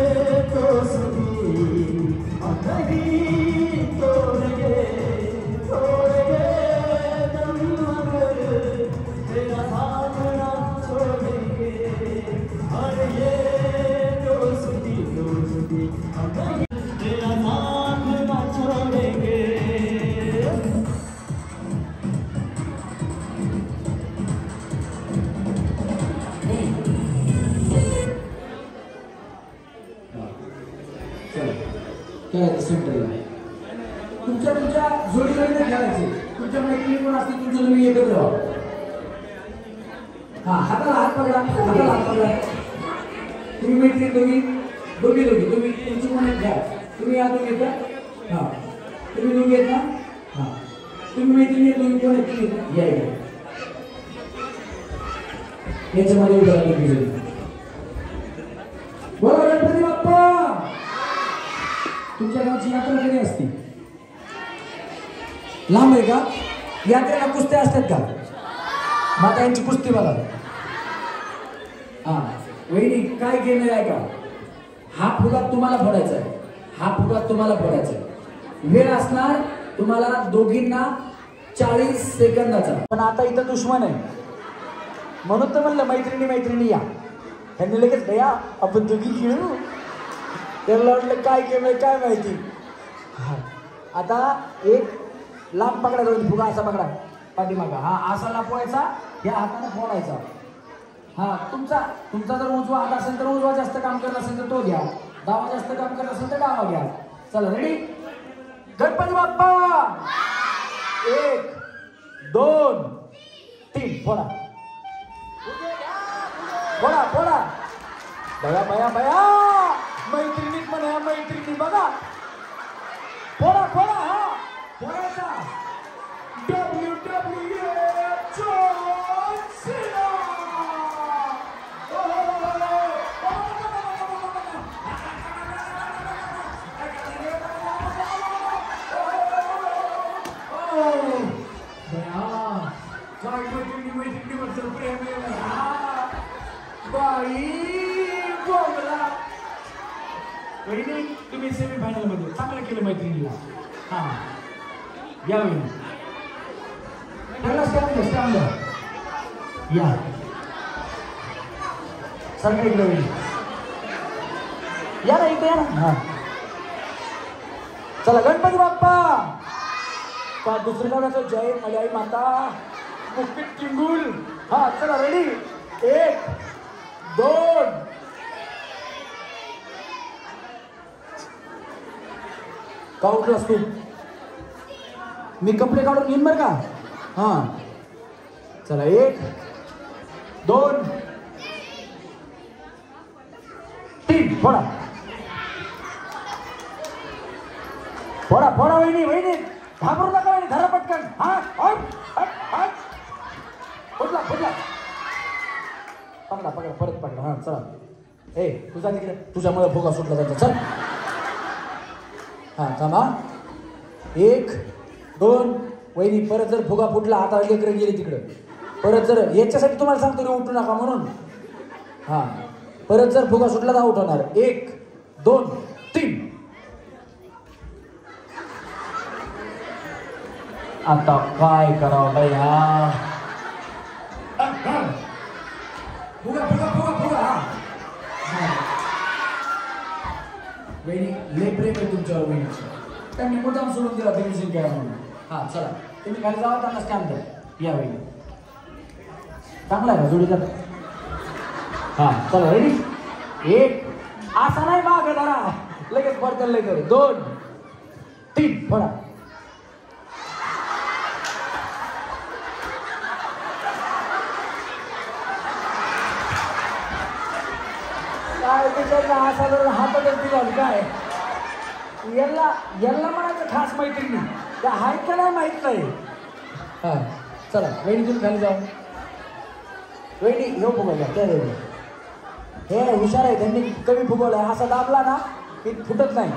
खेळायचं सेंटरला. तुमच्या तुमच्या जोडीला खेळायचे. तुमच्या मैत्रिणी कोण असते तुमचं तुम्ही एकत्र व्हा. हा हाताला हात पकडा, हाताला हात पकडा. तुम्ही मैत्रिणी दोघी दोघी दोघी तुम्ही तुमची कोण घ्या. तुम्ही या दोघी येता. हा तुम्ही दोघी येत ना. हा तुम्ही मैत्रिणी दोघी कोण आहेत तुम्ही या या. याच्यामध्ये उभं राहिलं. बोला गणपती बाप्पा. तुमच्या गावची यात्रा कधी असते? लांब आहे का? यात्रेला कुस्त्या असतात का? माता यांची कुस्ती बघा. हा वहिनी काय केलं आहे का? हा फुगा तुम्हाला फोडायचा आहे. हा फुगा तुम्हाला फोडायचा आहे. वेळ असणार तुम्हाला दोघींना चाळीस सेकंदाचा. पण आता इथं दुश्मन आहे म्हणून तर म्हणलं मैत्रिणी मैत्रिणी या. ह्यांनी लगेच भैया आपण दोघी खेळू. त्याला वाटलं काय केलं काय माहिती. आता एक लांब पकडा जाऊन फुगा असा पकडा पाठीमागा. हा असा लापवायचा या हाताने फोडायचा. हा तुमचा तुमचा जर उजवा हात असेल तर उजवा जास्त काम करत असेल तर तो घ्या. डावा जास्त काम करत असेल तर डावा घ्या. चला रेडी. गणपती बाप्पा. एक दोन तीन फोडा फोडा फोडा. बया बया बया मैत्रिणीत म्हणा मैत्रिणी बघा. फोडा फोडा. हा फोडायचा. W W H John Cena. काय मैत्रिणी मैत्रिणीबद्दल प्रेम आहे बाई बोंबला. वहिनी तुम्ही सेमी फायनल मध्ये चांगलं केलं मैत्रिणीला. हा या वहिनी या सारखं इकडे वहिनी या ना इकडे या ना. हा चला गणपती बाप्पा. दुसरी गावाचं जय मल्याई माता मुक्ती टिंगुल. हा चला रेडी. एक दोन का उठलास तू? मी कपडे काढून घेईन बरं का. हा चला एक दोन तीन फोडा फोडा फोडा. वहिनी वहिनी घाबरू नका वहिनी. धरा पटकन. हा हट हट हट. फुटला फुटला. पकडा पकडा परत पकडा. हा चला ए तुझा तिकडे तुझ्यामुळे फुगा सुटला जायचा. चल हा थांबा. एक दोन. वहिनी परत जर फुगा फुटला आता लेकरं गेली तिकडं. परत जर याच्यासाठी तुम्हाला सांगतो रे उठू नका म्हणून. हा परत जर फुगा सुटला तर आउट होणार. एक दोन तीन. आता काय करावं भैया. फुगा फुगा फुगा फुगा. हा वहिनी लय प्रेम आहे तुमच्यावर वहिनीचं. त्यांनी मुद्दाम सोडून दिला फिनिशिंग करा म्हणून. हा चला तुम्ही खाली जावा त्यांना स्टॅम्प द्या. या वहिनी चांगला आहे का जोडीदार. हा चला रेडी. एक असा नाही माग धरा लगेच पडतं लगेच. दोन तीन फोडा. काय त्याच्यातला असा जर हातातच दिला काय याला याला म्हणायचं खास मैत्रिणी त्या हाय का नाही माहित नाही. हा चला वहिनी तुम्ही खाली जाऊ. वहिनी हे फुगवला त्या रेडी. हे हुशार आहे त्यांनी कमी फुगवलाय. असा दाबला ना की फुटत नाही.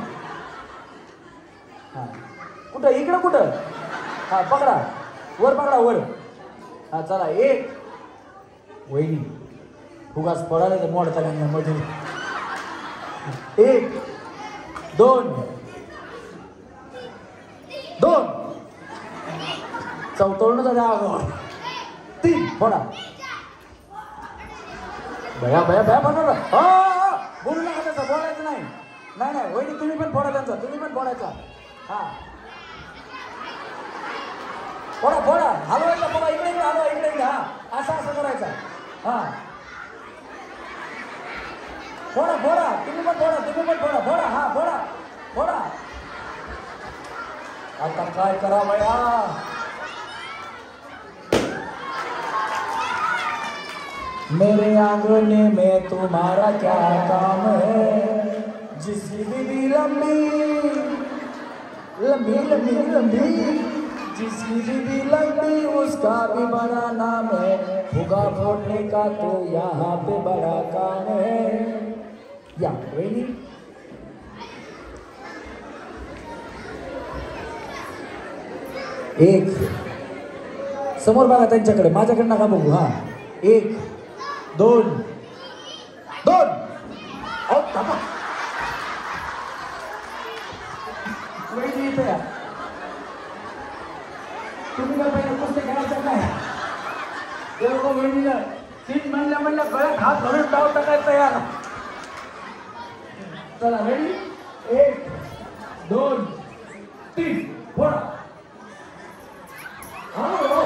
हा कुठं इकडं कुठं. हा पकडा वर पकडा वर. हा चला एक. वहिनी फुगास पडायला तर मोडता मध्ये. एक दोन दोन. चौथवर्ण जागा. तीन फोडा. भया भया भया बघा. हा बोलू नका त्याचं. बोलायचं नाही. नाही नाही वहिनी तुम्ही पण फोडा त्यांचा. तुम्ही पण फोडायचा. हा फोडा फोडा. हलवायचा फोडा. इकडे इकडे हलवा इकडे इकडे. हा असं असं करायचा. हा फोडा फोडा. तुम्ही पण फोडा. तुम्ही पण फोडा. फोडा हा फोडा फोडा. आता काय करावया? मेरे आंगने में तुम्हारा क्या काम है? जिसकी बीवी लंबी लंबी लंबी लंबी, जिसकी बीवी लंबी उसका भी बड़ा नाम है। फुगा फोड़ने का तो यहाँ पे बड़ा काम है। या वहिनी एक समोर बघा त्यांच्याकडे, माझ्याकडे नका बघू. हा एक दोन दोन अहो थांबा. वहिनी इथे या. तुम्ही काय पहिले कुस्ती खेळायचं काय? एवढं वहिनीला तीन म्हणल्या म्हणल्या गळ्यात हात घालून डाव टाकायचा यार. चला रेडी? एक दोन तीन फोडा. हा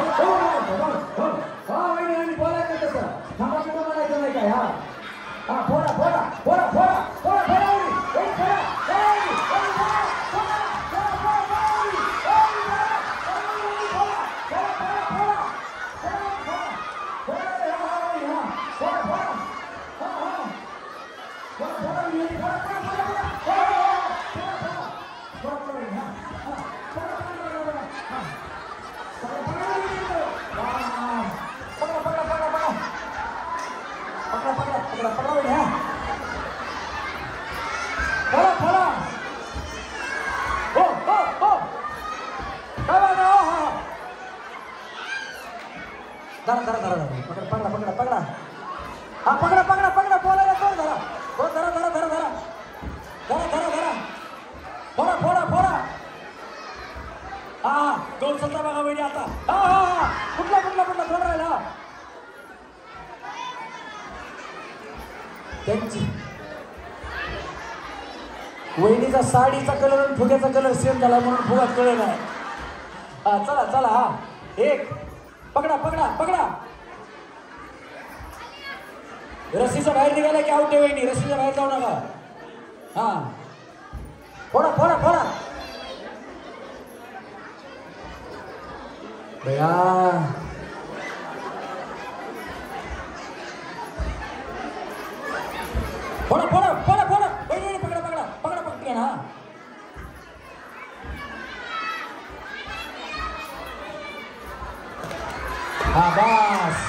वहिनी आणि बोलायचं तसं थांबा किंवा म्हणायचं नाही काय. हा हा फोडा फोडा फोडा फोडा फोडा फोडा वहिनी फोडा. धरा धरा धरा पकड पकडा पकडा पकडा. हा पकडा पकडा पकडा. बोलायला कोण धरा. हो धरा धरा धरा धरा धरा धरा धरा. फोडा फोडा फोडा. हा हा दोन सतरा बघा वहिनी आता. हा हा हा कुठला कुठला कुठला थोडा राहिला. त्यांची वहिनीचा साडीचा कलर आणि फुग्याचा कलर सेम झाला म्हणून फुगा कळलं नाही. हा चला चला. हा एक पकडा पकडा पकडा. रस्सीच्या बाहेर निघाला की आउट आहे वहिनी. रस्सीच्या बाहेर जाऊ नका. हा फोडा फोडा फोडा. भैया फोडा फोडा फोडा फोडा. वहिनी पकडा पकडा पकडा पकडा ना. हा बस.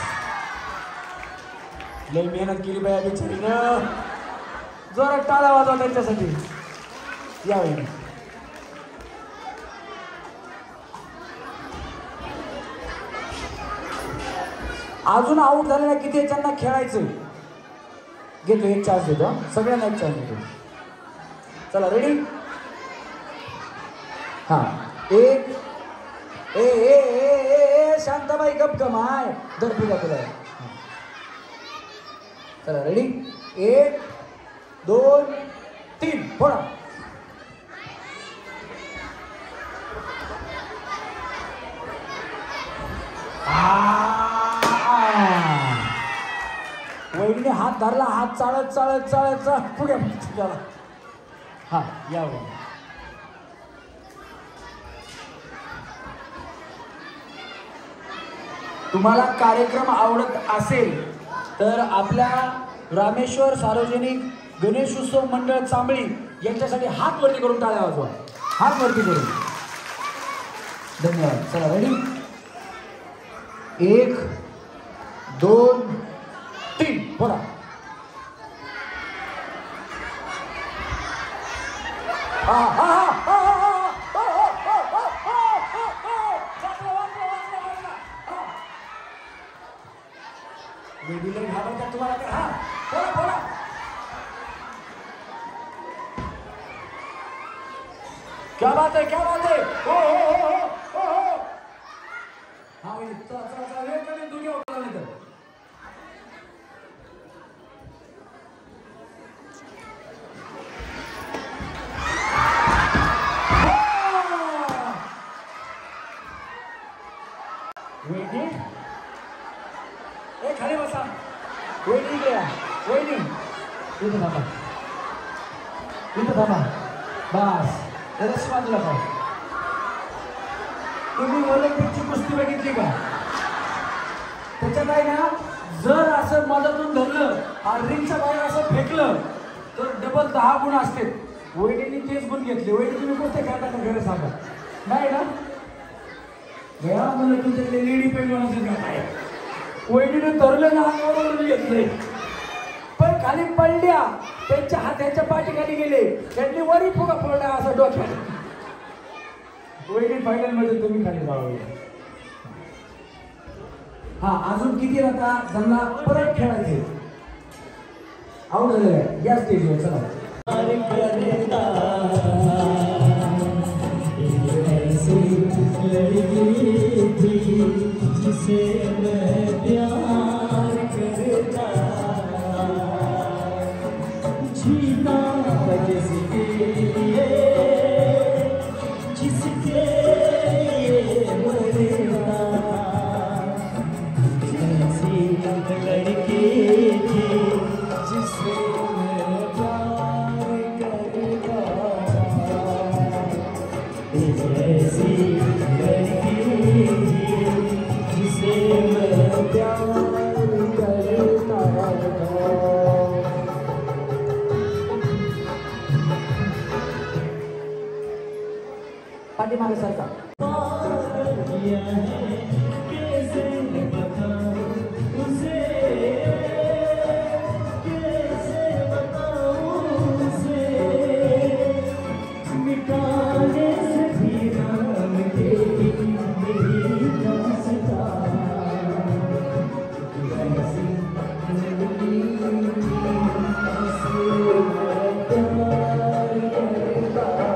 लय मेहनत केली बाया बिचारीनं. जोरात टाळा वाजवा त्यांच्यासाठी. या वहिनी अजून आऊट झालेल्या किती याच्यांना खेळायचं घेतो. एक चान्स देतो. सगळ्यांना एक चान्स देतो. चला रेडी? हा एक ए ए ए ए शांताबाई गप कमाय दर तुला तुला. चला रेडी? एक दोन तीन फोडा. वहिनीने हात धरला. हात चाळत चाळत चाळत चाळत पुढे गेला. हा या वहिनी. तुम्हाला कार्यक्रम आवडत असेल तर आपल्या रामेश्वर सार्वजनिक गणेश उत्सव मंडळ चांबळी यांच्यासाठी हात वरती करून टाळ्या वाजवा. हात वरती करून. धन्यवाद. चला रेडी? एक दोन तीन फोडा. हा हा हा वेगळी घाबरतात तुम्हाला काय? हा फोडा फोडा. क्या बात है क्या बात है. हो हो हो हो हो. हा वहिनी चला चला चला. वेळ कमी दुनिया होता नाही तर. वहिनी ए खाली बसा. वहिनी इकडे या. वहिनी इथं थांबा. इथं थांबा. बस रस्सी बाजूला पाहू. तुम्ही ऑलिम्पिकची कुस्ती बघितली का? त्याच्यात आहे ना, जर असं मधातून धरलं आणि रिंगच्या बाहेर असं फेकलं तर डबल दहा गुण असते. वहिनीने तेच गुण घेतले. वहिनी तुम्ही कुस्ती खेळता का घरी सांगा? नाही ना? घ्या म्हणलं तुमच्याकडे लेडी पैलवानाचं का काय? वहिनीने धरलं ना अंगावर घेतलंय, पण खाली पडल्या. त्यांच्या हाताच्या पाठीखाली गेले, त्यांनी वरी फुगा पडला असा डोक्यात. वहिनी फायनल मध्ये तुम्ही खाली जावं. हा अजून किती राहता ज्यांना परत खेळायचे? आऊट झालेलं आहे या स्टेजवर. चला जिसे मैं प्यार करता जीता जिसके लिए जिसके लिए मरता ऐसी लड़की थी जिसे मैं प्यार करता ऐसी लड़की जिसे मैं प्यार करता पाठीमागे सरका. कैसे बताऊं उसे, कैसे बताऊं उसे, मिटाने से भी नाम तेरी मेरी दास्तां ऐसी जिंदगी जिसे मैं प्यार करता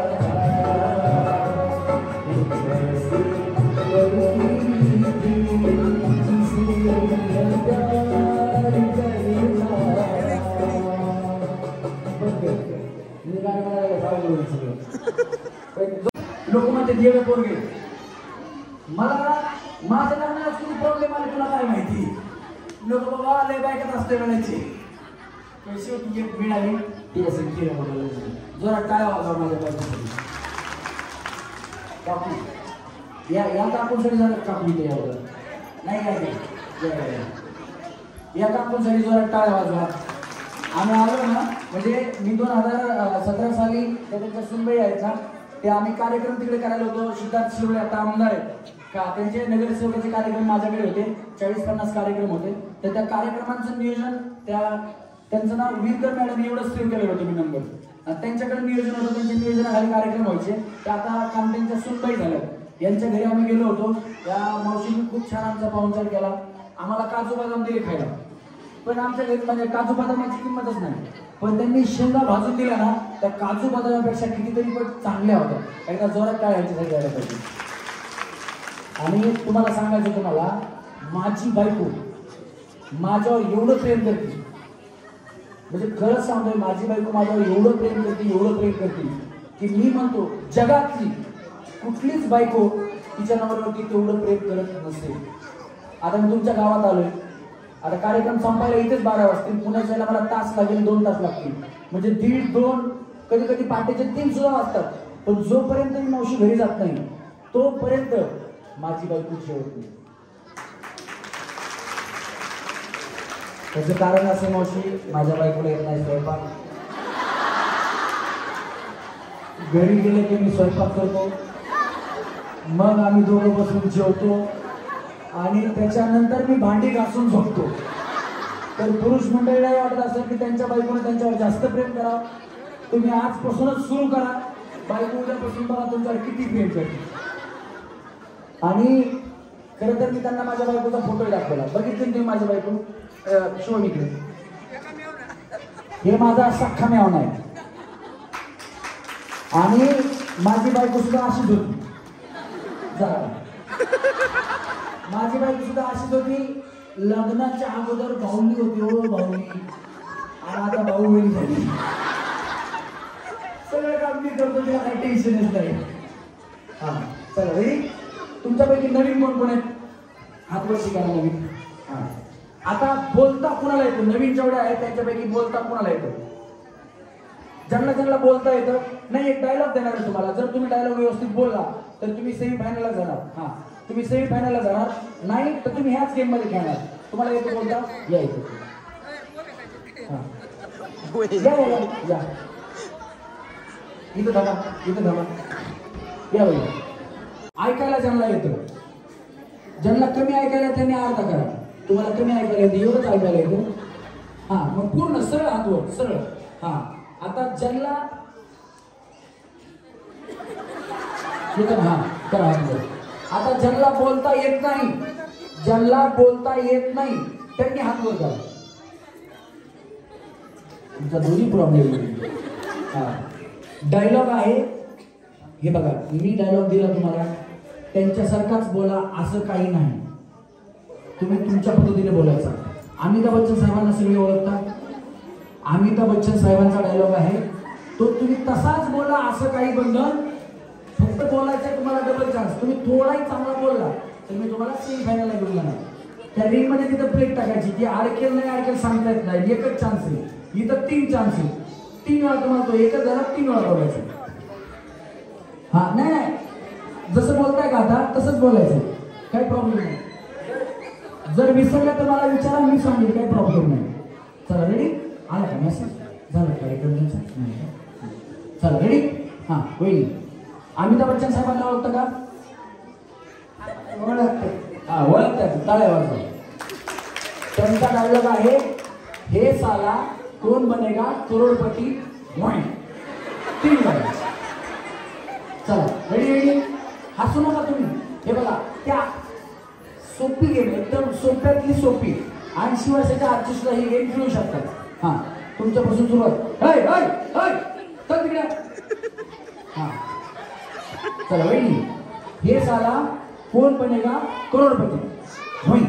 लोक म्हणते देवे पोरगे. मला माझ्या लग्नात किती प्रॉब्लेम आले तुला काय माहिती. लोक बाबा लय बायकात असते म्हणायची. शेवटी एक मिळाली ती असं केलं मला. जरा काय वाजवा माझ्या बायकोसाठी. काकू या या काकूसाठी जरा काकू इथे यावं नाही काय या काकूसाठी जरा टाळ वाजवा. आम्ही आलो ना, म्हणजे मी दोन हजार सतरा साली त्यांच्या सुनबाई आहेत ना, ते आम्ही कार्यक्रम तिकडे करायला होतो. सिद्धार्थ शिवळे आता आमदार आहेत का, त्यांचे नगरसेवकाचे कार्यक्रम माझ्याकडे होते. चाळीस पन्नास कार्यक्रम होते. तर त्या कार्यक्रमांचं नियोजन त्या त्यांचं नाव वीरकर मॅडम एवढंच सेव्ह केलेलं होतं मी नंबर. त्यांच्याकडे नियोजन होतं. त्यांच्या नियोजनाखाली कार्यक्रम व्हायचे. ते आता काम त्यांच्या सुनबाई झाल्या. यांच्या घरी आम्ही गेलो होतो. त्या मावशीने खूप छान आमचा पाहुणचार केला. आम्हाला काजू बदाम दिले खायला, पण आमच्या घरी म्हणजे काजू बदामाची किंमतच नाही. पण त्यांनी शेंगा भाजून दिल्या ना, त्या काजू बदामापेक्षा कितीतरी पण चांगल्या होत्या. एकदा जोरात काय यांच्यासाठी द्यायला पाहिजे. आणि तुम्हाला सांगायचं, तुम्हाला माझी बायको माझ्यावर एवढं प्रेम करते, म्हणजे खरंच सांगतोय, माझी बायको माझ्यावर एवढं प्रेम करते एवढं प्रेम करते की मी म्हणतो जगातली कुठलीच बायको तिच्या नवऱ्यावरती तेवढं प्रेम करत नसते. आता मी तुमच्या गावात आलोय. आता कार्यक्रम संपायला इथेच बारा वाजतील. पुण्यात जायला मला तास लागेल, दोन तास लागतील. म्हणजे दीड दोन कधी कधी पहाटेचे तीन सुद्धा वाजतात. पण जोपर्यंत मी मावशी घरी जात नाही तोपर्यंत माझी बायको जेवत नाही. त्याचं कारण असं, मावशी माझ्या बायकोला येत नाही स्वयंपाक. घरी गेले की मी स्वयंपाक करतो, मग आम्ही दोघं बसून जेवतो आणि त्याच्यानंतर मी भांडी घासून झोपतो. तर पुरुष मंडळीला वाटत असेल की त्यांच्या बायकोने त्यांच्यावर जास्त प्रेम करावं. तुम्ही आजपासूनच सुरू करा. बायको उद्यापासून बघा तुमच्यावर किती प्रेम करते. आणि खरं तर मी त्यांना माझ्या बायकोचा फोटो दाखवला. बघितले तुम्ही माझी बायको शिवणीकडे. हे माझा सख्खा मेवणा आहे. आणि माझी बायको सुद्धा अशीच होती. जरा माझी बायको सुद्धा अशीच होती. लग्नाच्या अगोदर भाऊली होती. हो भाऊली. आणि आता भाऊ बहीण झाली. सगळं काम मी करतो, त्याला काही टेन्शनच नाही. हा चला रेडी. तुमच्यापैकी नवीन कोण कोण आहेत? हात वर शिका नवीन. हा आता बोलता कुणाला येतो? नवीन जेवढे आहेत त्यांच्यापैकी बोलता कुणाला येतो? ज्यांना ज्यांना बोलता येतं नाही एक डायलॉग देणार आहे तुम्हाला. जर तुम्ही डायलॉग व्यवस्थित बोलला तर तुम्ही सेमी फायनलला जाणार. हा तुम्ही सेमी फायनलला जाणार, नाही तर तुम्ही ह्याच गेम मध्ये खेळणार. तुम्हाला येतो बोलता या इथे. हा या या या इथं थांबा इथं थांबा या बाई. ऐकायला ज्यांना येतं, ज्यांना कमी ऐकायला त्यांनी अर्धा करा. तुम्हाला कमी ऐकायला येतं एवढंच ऐकायला येतं. हा मग पूर्ण सरळ हात वर सरळ. हा आता ज्यांना हा करा हात वर. आता ज्यांना बोलता येत नाही, ज्यांना बोलता येत नाही त्यांनी हात वर करा. तुमचा दोन्ही प्रॉब्लेम. हा डायलॉग आहे हे बघा. मी डायलॉग दिला तुम्हाला, त्यांच्यासारखाच बोला असं काही नाही. तुम्ही तुमच्या पद्धतीने बोलायचा. अमिताभ बच्चन साहेबांना सगळे ओळखतात. अमिताभ बच्चन साहेबांचा डायलॉग आहे तो तुम्ही तसाच बोला असं काही बंधन. फक्त बोलायचं तुम्हाला डबल चान्स. तुम्ही थोडाही चांगला बोलला तर मी तुम्हाला सेमी फायनलला घेऊन जाणार. त्या रिंग मध्ये तिथं प्लेट टाकायची. ती अडकेल नाही अडकेल सांगता येत नाही. एकच चान्स आहे इथं. तीन चान्स आहे. तीन वेळा तुम्हाला तो एकच झाला तीन वेळा बोलायचं. हा नाही नाही जसं बोलताय का आता तसंच बोलायचं. काही प्रॉब्लेम नाही. जर विसरलं तर मला विचारा, मी सांगेल. काही प्रॉब्लेम नाही. चला रेडी. आला का मेसेज झालं कार्यक्रम त्यांचा नाही. चला रेडी. हां वहिनी अमिताभ बच्चन साहेबांना ओळखतं का? ओळखते. हा ओळखतात. टाळ्या वाजवा. त्यांचा डायलॉग आहे हे साला कोण बनेगा करोडपती. तीन वेळा. चला रेडी रेडी. हसू नका तुम्ही. हे बघा त्या सोपी गेम एकदम सोप्यातली सोपी. ऐंशी वर्षाच्या आर्टिस्टला ही गेम खेळू शकतात. हा तुमच्यापासून सुरुवात. हाय हाय हाय चल तिकडे. हा चला वहिनी हे साला कोण बनेगा करोडपती. होय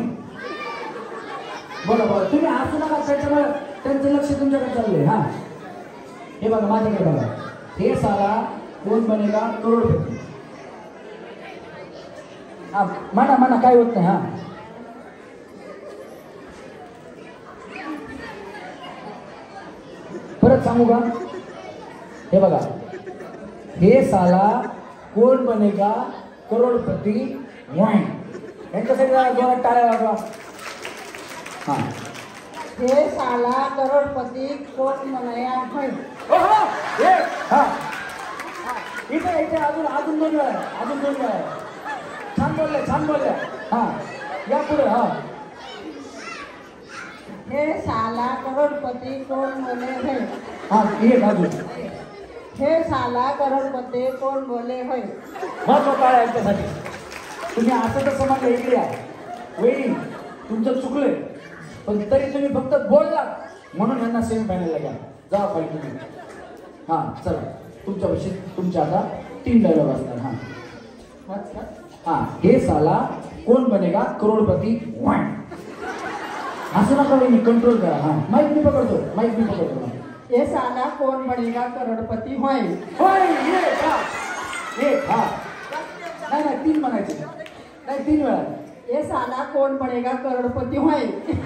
बोला बोला. तुम्ही हसू नका. त्याच्यामुळे त्यांचं लक्ष तुमच्याकडे चाललंय. हा हे बघा माझ्याकडे बघा. हे साला कोण बनेगा करोडपती. हा म्हणा म्हणा काय होत नाही. हा परत सांगू का? हे बघा हे साला कोण बनेगा करोडपती. यांच्यासाठी जोरात टाळ्या वाजवा. हा हे साला करोडपती कोण बनाया होय. हा इथे इथे अजून अजून दोन वेळा अजून दोन वेळा. छान बोलले छान बोलले. हा या पुढे. हा हे साला करोडपती कोण बोले होय. हा एक अजून. हे साला करोडपती कोण बोले होय. महत्व काय यांच्यासाठी. तुम्ही असं तर समजलं इकडे या. वहिनी तुमचं चुकलंय पण तरी तुम्ही फक्त बोलला म्हणून यांना सेमी फायनलला घ्या. जा पाहिजे तुम्ही. हा चला तुमच्यापाशी तुमच्या आता तीन डायलॉग असणार. हा हा हे साला कोण बनेगा करोडपती. असं नका वहिनी कंट्रोल करा. हा माईक मी पकडतो माईक मी पकडतो. हे साला कोण बनेगा करोडपती होय. होय एक हा एक हा नाही नाही तीन म्हणायचे नाही तीन वेळा. हे साला कोण बनेगा करोडपती होय.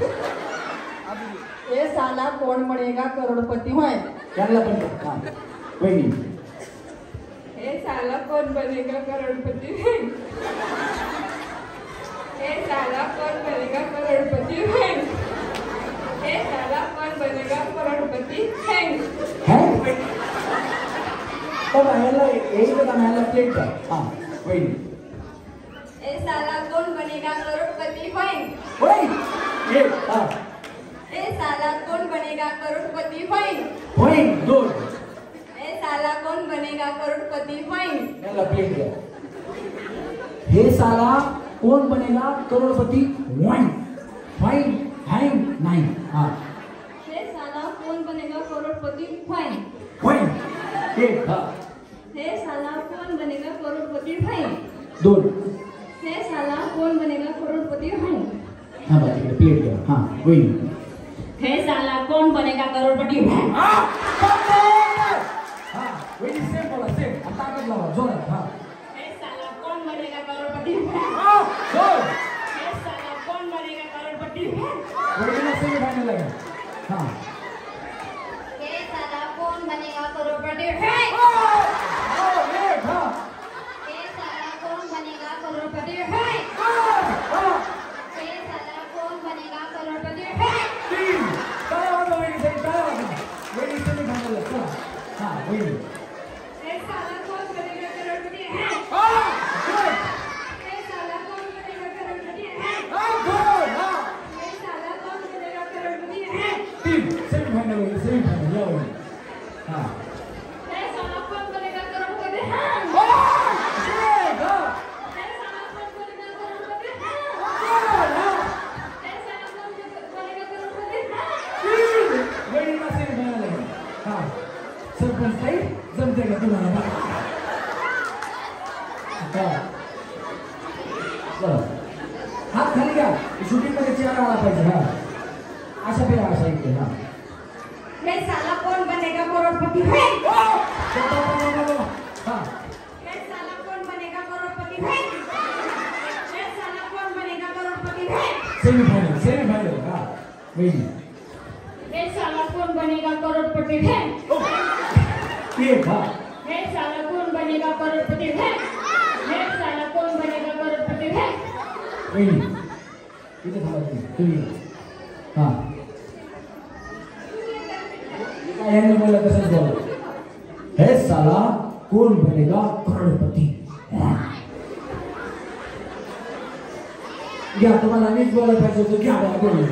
हे साला कोण बनेगा करोडपती होय. यांना पण हा वहिनी हे साला कौन बनेगा करोड़पति. हे साला कौन बनेगा करोड़पति. हे साला कौन बनेगा करोड़पति. है तो महिला एक तो महिला प्लेट का. हाँ वही हे साला कौन बनेगा करोड़पति. वही एक. हाँ हे साला कौन बनेगा करोड़पति. वही दो. हे साला कौन बनेगा करोड़पति. महिला प्लेट का. हे साला Kaun Banega Crorepati. One five five nine. हाँ हे साला कौन बनेगा करोड़पति. वही एक. हाँ हे साला कौन बनेगा करोड़पति. दो. हे साला कौन बनेगा करोड़पति. हाँ बात प्लेट का. हाँ वही हे साला कौन बनेगा करोड़पति. हाँ वही सेम बोला सेम. आता आगे लावा जोरात. हाँ हे साला कौन बनेगा करोड़पति. जोर. हे साला कौन बनेगा करोड़पति. वही ना सेमी फाइनल लगा. हाँ हे साला कौन बनेगा करोड़पति. हात खाली घ्या शूटिंग मध्ये चेहरा आला पाहिजे हा अशा फिरा अशा इकडे हा हे साला कौन बनेगा करोड़पति है हा हे साला कौन बनेगा करोड़पति है हे साला कौन बनेगा करोड़पति है सेमीफायनल सेमीफायनल हा वेली हे साला कौन बनेगा करोड़पति है एक हा हे साला कौन बनेगा करोड़पति है हे साला कौन बनेगा करोड़पति है वेली इथे थांबा तुम्ही हा काय यांनी बोलला तसंच बोला हे साला कौन बनेगा करोड़पति घ्या तुम्हाला मीच बोलायला पाहिजे होतं घ्या बघा बोलू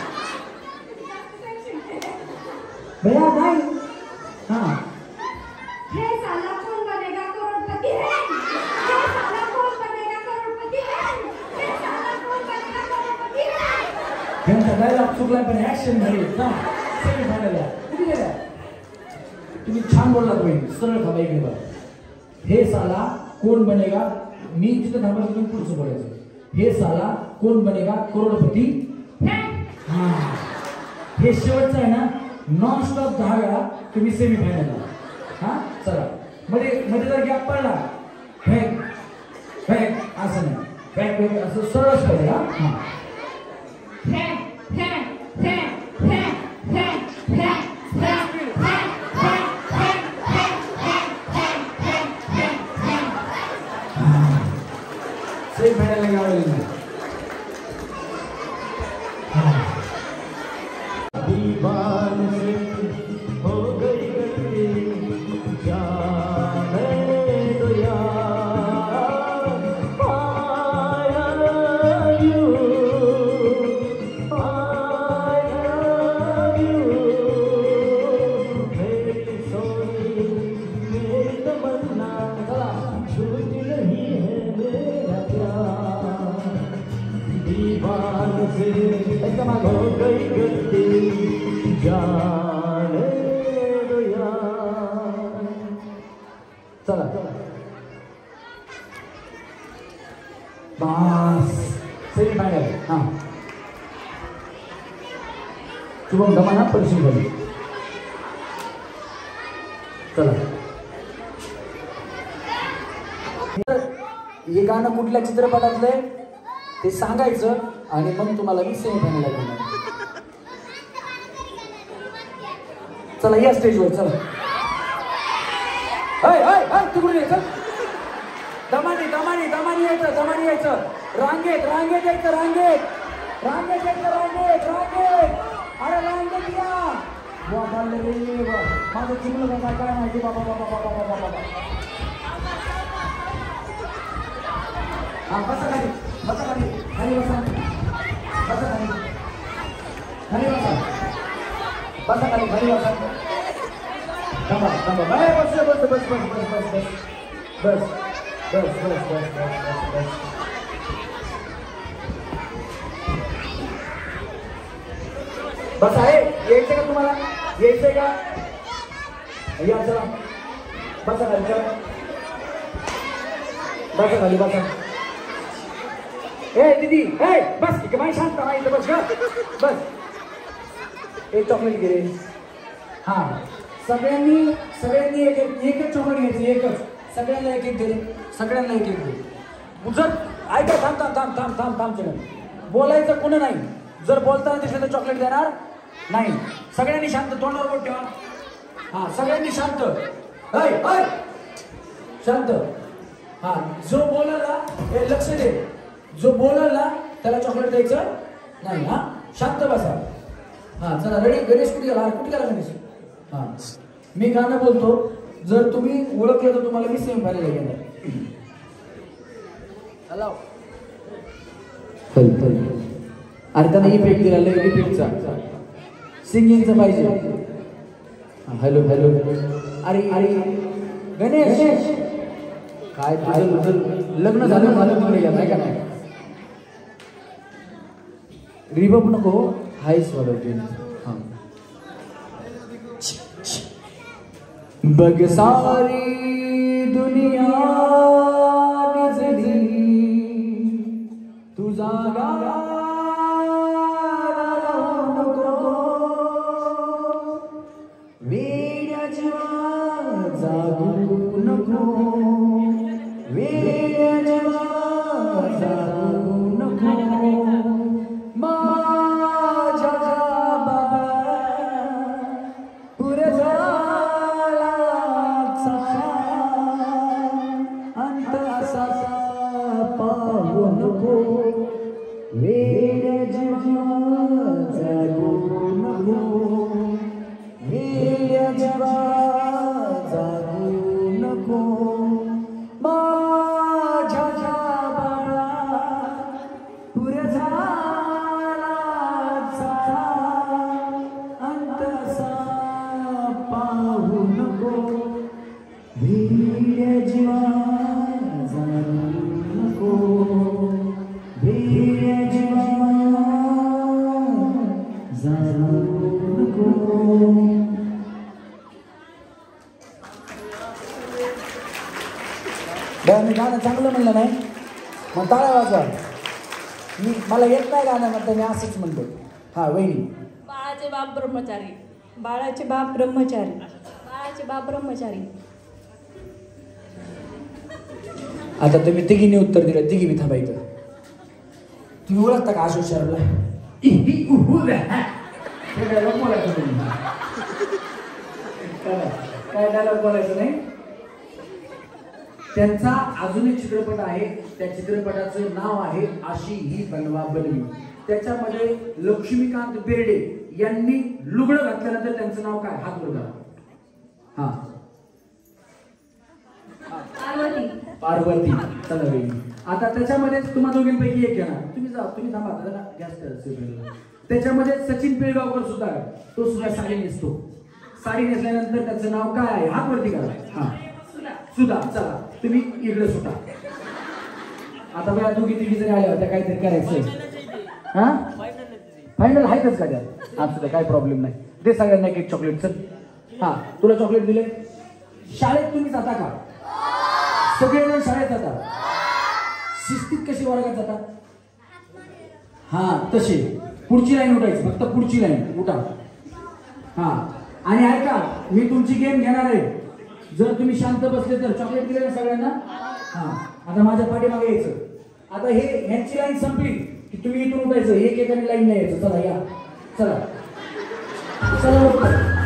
भैया नाही हा हे साला कौन बनेगा करोड़पति है हे साला कौन बनेगा करोड़पति है हे साला कौन बनेगा करोड़पति है त्यांचा डायलॉग चुकला पण ऍक्शन झाली ना सेमी फायनल किती गेला तुम्ही छान बोलला बहीण सरळ थांबा इकडे बघा हे साला कोण बनेगा मी तिथं थांबा तुम्ही पुढचं बोलायचं हे साला कोण बनेगा करोडपती हा हे शेवटचं आहे ना नॉन स्टॉप दहा वेळा तुम्ही सेमी फायनलला हा चला मध्ये मध्ये जर गॅप पडला फॅक फॅक असं नाही फॅक फॅक असं सरळच पाहिजे हा हा है है है है है है है सेमी फायनलला गावलेलं दीवान से हो गई गलती जाने दो यार पाया यूं पाया यूं मेरी सोनी मेरी तमन्ना छूट नहीं है मेरा प्यार दीवान से हो गई गलती जाने दो यार चला बस सेमी फायनल हा शुभम दमाना परिचय झाली चला हे गाणं कुठल्या चित्रपटातलं आहे ते सांगायचं आणि मग तुम्हाला मी सेमी फायनलला घेणार चला या स्टेजवर चला हाय हाय हाय तिकडून यायचं दमानी दमानी दमानी यायचं दमानी यायचं रांगेत रांगेत यायचं रांगेत रांगेत यायचं रांगेत रांगेत अरे रांगेत या वा चाललं रे वा माझं चुकलं का काय माहिती बाबा बाबा बाबा बाबा बाबा हा बसा खाली बसा खाली खाली बसा बसा खाली खाली बसा बसा खाली खाली बसा थांबा थांबा बाय बस बस बस बस बस बस बस बस बस बस बस बस बस बस बस आहे यायचं का तुम्हाला यायचंय का या चला बसा खाली चला बसा खाली बसा ए दीदी ए बस की काय शांत राहायचं बस का बस एक चॉकलेट घे रे हा सगळ्यांनी सगळ्यांनी एक एक एकच चॉकलेट घ्यायचं एकच सगळ्यांना एक एक दे सगळ्यांना एक एक दे जर ऐका थांब थांब थांब थांब थांब थांब चला बोलायचं कोण नाही जर बोलताना दिसलं तर चॉकलेट देणार नाही सगळ्यांनी शांत तोंडावर बोट ठेवा हा सगळ्यांनी शांत ऐ ऐ शांत हा जो बोलायला हे लक्ष दे जो बोलायला त्याला चॉकलेट द्यायचं नाही हा शांत बसा हा चला रेडी गणेश कुठे गेला कुठे गेला गणेश हा मी गाणं बोलतो जर तुम्ही ओळखलं तर तुम्हाला मी सेम फायनल घेणार हॅलो अरे त्यांना इफेक्ट दिला लय इफेक्टचा सिंगिंगचा पाहिजे हॅलो हॅलो अरे अरे गणेश काय तुझं तुझं लग्न झालं झालं तिकडे गेला नाही का नाही रिबप नको हायस वाढवते हां बग सारी दुनिया निजली तुझा वेड्या जीवा जागू नको वेड्या जीवा जागू नको माझ्या बाबा पुरे झाला अंत असा पाहू नको वेड्या जीवा जागू नको वेड्या जीवा जागू नको माझ्या बाळा पुरे झाला अंत असा पाहू नको वेड्या जीवा जागू नको वेड्या जीवा जागू नको. मी गाणं चांगलं म्हणलं नाही मग टाळ्या वाजवा. मी मला येत नाही गाणं म्हणतं मी असंच म्हणतो. हा वहिनी. बाळाचे बाप ब्रह्मचारी बाळाचे बाप ब्रह्मचारी बाळाचे बाप ब्रह्मचारी. आता तुम्ही तिघींनी उत्तर दिलं तिघी मी थांबायचं. तुम्ही ओळखता का अशोक शर्माला? काय डायलॉग बोलायचं नाही. त्यांचा अजून एक चित्रपट आहे त्या चित्रपटाचं नाव आहे अशी ही बनवा बनवी. त्याच्यामध्ये लक्ष्मीकांत बेर्डे यांनी लुगडं घातल्यानंतर त्यांचं नाव काय? हात वर करा. हा पार्वती. पार्वती. चला बहिणी आता त्याच्यामध्ये तुम्हा दोघींपैकी एक घेणार. तुम्ही जा तुम्ही थांबा जरा गॅस. त्याच्यामध्ये सचिन पिळगावकर सुद्धा आहे. तो सुद्धा साडी नेसतो. साडी नेसल्यानंतर त्याचं नाव काय आहे? हात वरती करा. हा सुद्धा. चला तुम्ही इकडे सुद्धा. आता बघा दोघी तिघी जरी आल्या होत्या काहीतरी करायचं. हा फायनल आहेतच का त्या? हा सुद्धा काही प्रॉब्लेम नाही. दे सगळ्यांना एक एक चॉकलेट. चल हा तुला चॉकलेट दिले. शाळेत तुम्ही जाता का? सगळेजण शाळेत जातात. शिस्तीत कशी वर्गात जातात? हा तसे पुढची लाईन उठायची. फक्त पुढची लाईन उठा. हा आणि ऐका मी तुमची गेम घेणार आहे. जर तुम्ही शांत बसले तर चॉकलेट दिले ना सगळ्यांना. हा आता माझ्या पाठीमागे यायचं. आता हे ह्यांची लाईन संपली की तुम्ही इथून उठायचं. एक एकाने लाईन नाही यायचं. चला या. चला चला.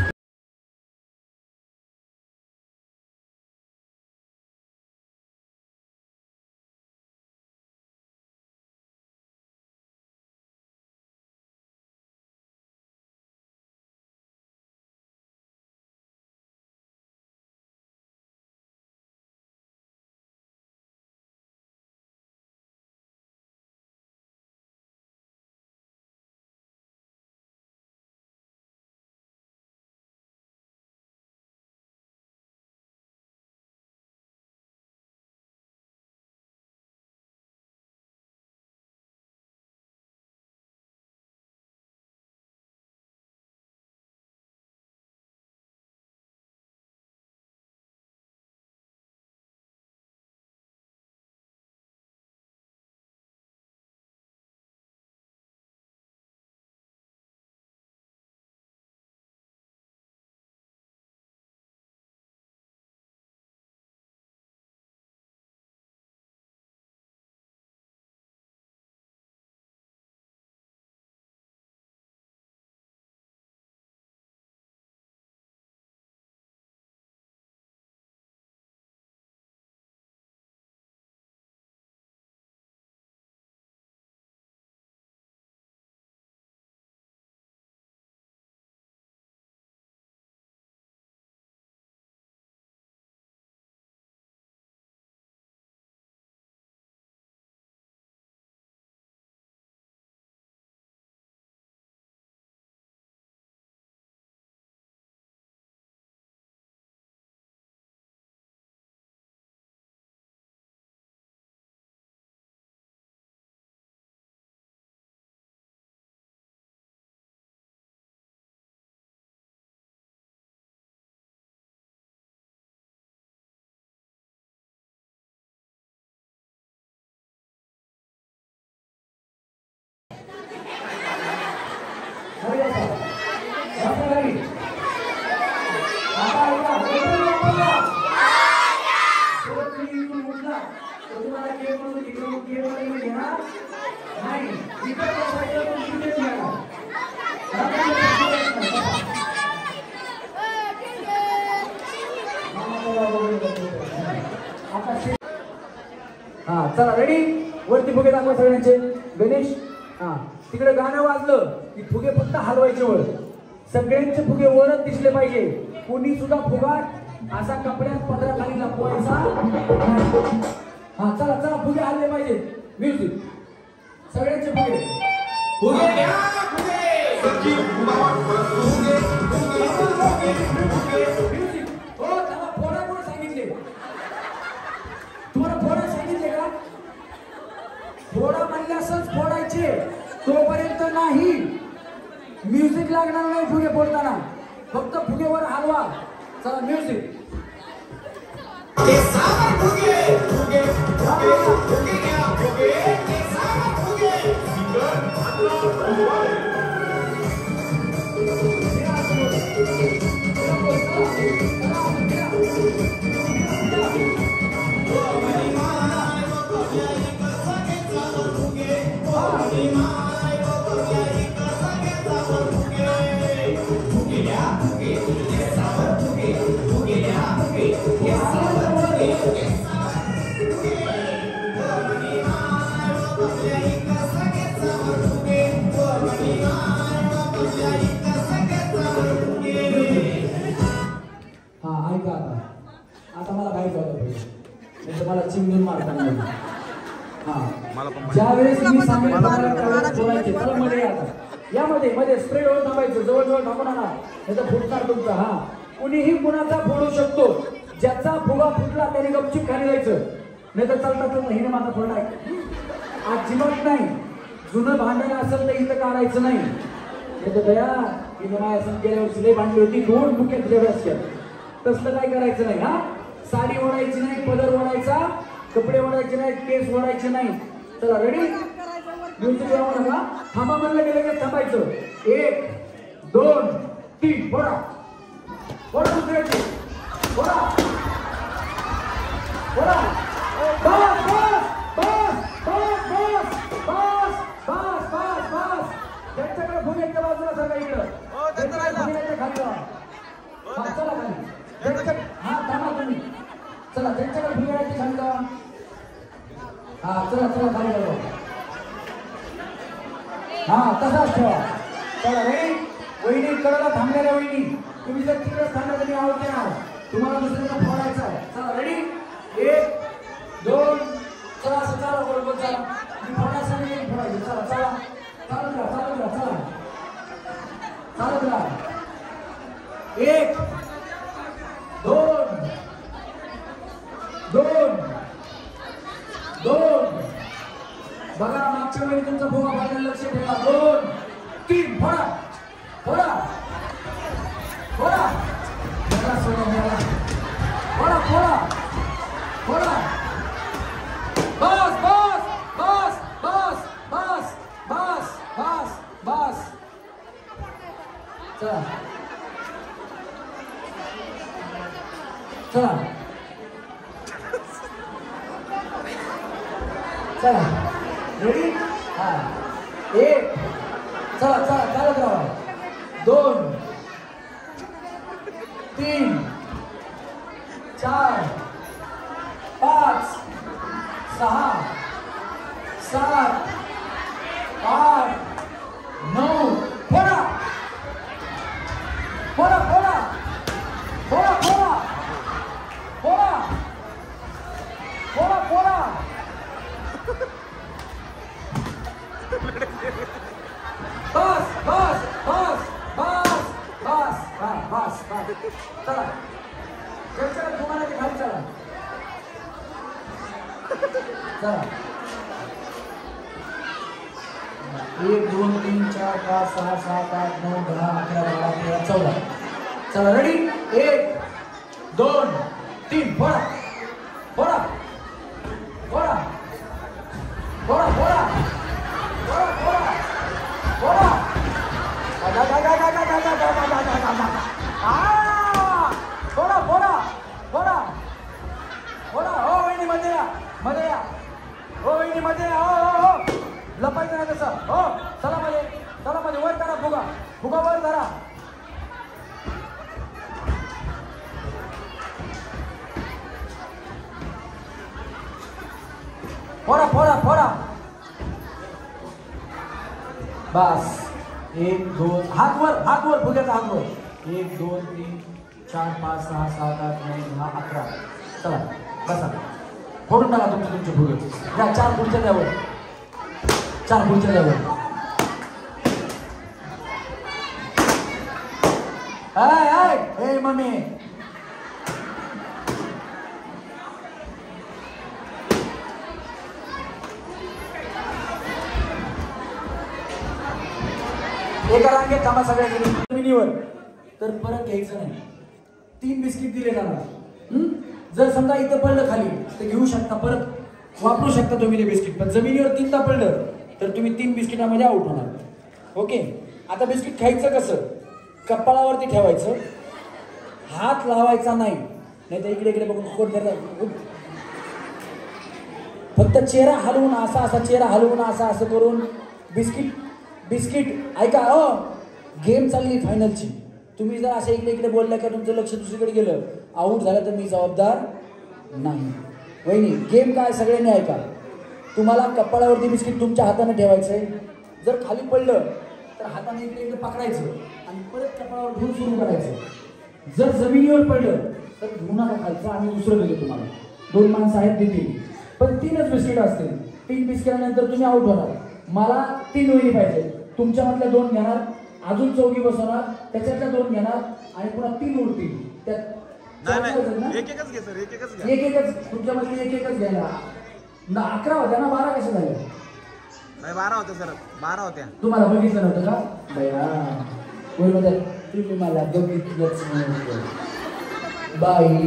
चला रेडी वरती फुगे दाखवा सगळ्यांचे गणेश हा तिकडे गाणं वाजलं की फुगे फक्त हलवायचे वर सगळ्यांचे फुगे वरच दिसले पाहिजे कोणी सुद्धा फुगाट असा कपड्यात पदराखाली लपवायचा हा चला चला फुगे हलले पाहिजे म्युझिक सगळ्यांचे फुगे फुगे घ्या फुगे म्युझिक हो त्याला फोडा कोण सांगितले तुम्हाला फोडा सांगितले का फोडा म्हणले असंच फोडायचे तोपर्यंत नाही म्युझिक लागणार नाही फुगे फोडताना फक्त फुगेवर हलवा चला म्युझिक आता मला काय कळलं मला चिमून मारताना ज्या वेळेस मी सांगितलं बोलायचे चला मध्ये आता यामध्ये मध्ये स्प्रे होऊन थांबायचं जवळजवळ थांबून आणा याचा फुटणार तुमचा हा कुणीही कुणाचा फोडू शकतो ज्याचा फुगा फुटला त्याने गपचूप खाली जायचं नाही तर चालतात हिने माझा फोडलाय अजिबात नाही जुनं भांडण असेल तर इथं काढायचं नाही नाही तर दया हिने माझ्या गेल्या वर्षी लई भांडली होती दोन मुख्य तुझ्या तसलं काय करायचं नाही हा साडी ओढायची नाही पदर ओढायचा कपडे ओढायचे नाही केस ओढायचे नाही चला रेडी म्युझिक लावू नका थांबा म्हणलं की लगेच थांबायचं एक दोन तीन फोडा फोडा दुसऱ्याची फोडा फोडा बस बस बस बस बस बस बस बस त्यांच्याकडे भूमीच्या बाजूला सगळं इकडं खाली हा चला खाली हा थांबा तुम्ही चला त्यांच्याकडे भूमीची खाली जावा हा चला चला खाली जावा हा तसाच ठेवा चला रे वहिनी कडला थांबलेल्या वहिनी तुम्ही जर तिकडे थांबला तरी आवडते ना तुम्हाला दुसऱ्याला फोडायचं आहे चला रेडी एक दोन चला असं चला बरोबर चला मी फोडायचं नाही फोडायचं चला चला चालत राहा चालत राहा चला चालत राहा एक दोन दोन दोन बघा मागच्या वेळी तुमचा भोगा पाहायला लक्ष ठेवा दोन तीन फोडा फोडा फोडा फोडा सोडा फोडा फोडा फोडा बस बस बस बस बस बस बस बस चला चला चला रेडी हा एक चला चला चालत राहा दोन तीन चार पाच सहा सात आठ नऊ फोडा फोडा फोडा फोडा फोडा फोडा फोडा फोडा बस बस बस बस बस बस बस चला चला तुम्हाला ते खाली चला चला एक दोन तीन चार पाच सहा सात आठ नऊ दहा अकरा बारा तेरा चौदा चला रेडी एक दोन तीन फोडा फोडा फोडा फोडा फोडा फोडा फोडा फोडा गा गा गा गा गा गा गा गा गा गा गा गा आ फोडा फोडा फोडा फोडा हो वहिनी मध्ये या मध्ये या हो वहिनी मध्ये या हो हो हो लपायचं नाही तसं हो चला मध्ये चला मध्ये वर करा फुगा फुगा वर धरा फोडा फोडा फोडा बस एक दोन हात वर हात वर फुग्याचा हात वर एक दोन तीन चार पाच सहा सात आठ नऊ दहा अकरा चला बसा फोडून टाका तुमचे तुमचे फुगे द्या चार पुढच्या द्यावर चार पुढच्या द्यावर हाय हाय हे मम्मी एका रांगेत थांबा सगळ्या जमिनीवर तर परत घ्यायचं नाही तीन बिस्किट दिले जाणार जर समजा इथं पडलं खाली तर घेऊ शकता परत वापरू शकता तुम्ही ते बिस्किट पण जमिनीवर तीनदा पडलं तर तुम्ही तीन बिस्किटामध्ये आउट होणार ओके आता बिस्किट खायचं कसं कपाळावरती ठेवायचं हात लावायचा नाही नाही तर इकडे इकडे बघून कोण फक्त चेहरा हलवून असा असा चेहरा हलवून असा असं करून बिस्किट बिस्किट ऐका अ गेम चालली फायनलची तुम्ही जर अशा इकडे इकडे बोलल्या का तुमचं लक्ष दुसरीकडे गेलं आऊट झालं तर मी जबाबदार नाही वहिनी गेम काय सगळ्यांनी ऐका तुम्हाला कपाळावरती बिस्किट तुमच्या हाताने ठेवायचं आहे जर खाली पडलं तर हाताने इकडे इकडे पकडायचं आणि परत कपाळावर घेऊन सुरू करायचं जर जमिनीवर पडलं तर घेऊ नका खायचं आणि दुसरं दिलं तुम्हाला दोन माणसं आहेत देतील पण तीनच बिस्किट असतील तीन बिस्किटानंतर तुम्ही आऊट होणार मला तीन वहिनी पाहिजे तुमच्यामधल्या दोन घेणार अजून चौघी बसवणार त्याच्यातल्या दोन घेणार आणि पुन्हा तीन उरतील त्यात एक एकच घे सर एक एकच घ्या एक एकच तुमच्यामधले एक एकच घ्यायला ना अकरा होत्या ना बारा कशा झाल्या नाही बारा होत्या सर बारा होत्या तुम्हाला बघितलं नव्हतं का बया कोण म्हणतात तुम्ही मला बघितलंच नव्हतं बाई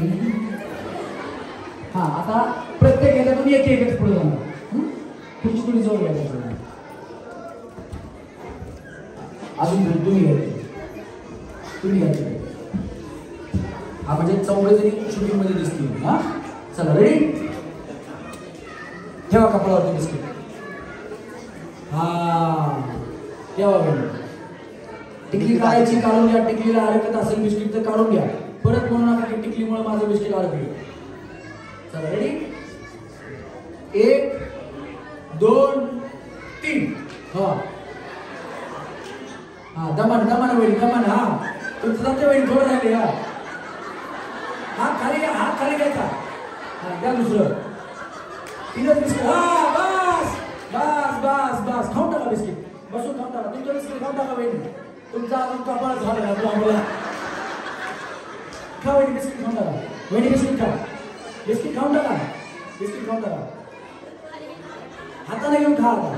हा आता प्रत्येक ह्याला तुम्ही एक एकच पुढे जाणार तुमची तुम्ही जवळ घ्यायला अजून तुम्ही घ्यायचे तुम्ही घ्यायचे हा म्हणजे चौघे जरी शूटिंग मध्ये दिसतील हा चला रेडी ठेवा कपाळावरती बिस्किट हा ठेवा बघा टिकली काढायची काढून घ्या टिकलीला अडकत असेल बिस्किट तर काढून घ्या परत म्हणू नका की टिकलीमुळे माझं बिस्किट अडकले चला रेडी एक दोन तीन हा हा दमन दमन वेळी दमन हा तुमचं तुमच्या वेळी थोडं राहिले हा हात खाली घ्या हात खाली घ्यायचा हा द्या दुसरं तीनच बिस्किट हा बस बस बस बस खाऊन टाका बिस्किट बसून खाऊन टाका तुमचं बिस्किट खाऊन टाका वेळी तुमचा अजून कपाळ झाला ना तुला खा वेळी बिस्किट खाऊन टाका वेळी बिस्किट खा बिस्किट खाऊन टाका बिस्किट खाऊन टाका हाताने घेऊन खा आता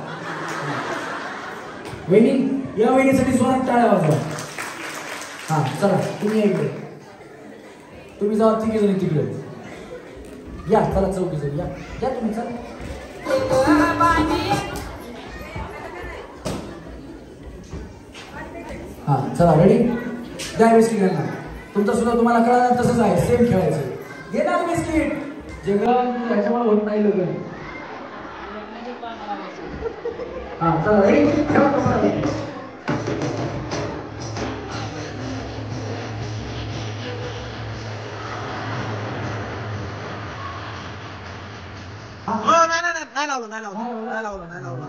वहिनी या वहिनीसाठी जोरात टाळ्या वाजवा हा चला तुम्ही या इकडे तुम्ही जावा तिघे जणी तिकडे या चला चौकी जणी या या तुम्ही चला हा चला रेडी द्या बिस्किट घ्या तुमचं सुद्धा तुम्हाला कळलं तसंच आहे सेम खेळायचं घे ना बिस्किट जेवण त्याच्यामुळे होत नाही लग्न हा चला रेडी ठेवा तुम्हाला नाही लावलं नाही लावलं नाही लावलं नाही लावलं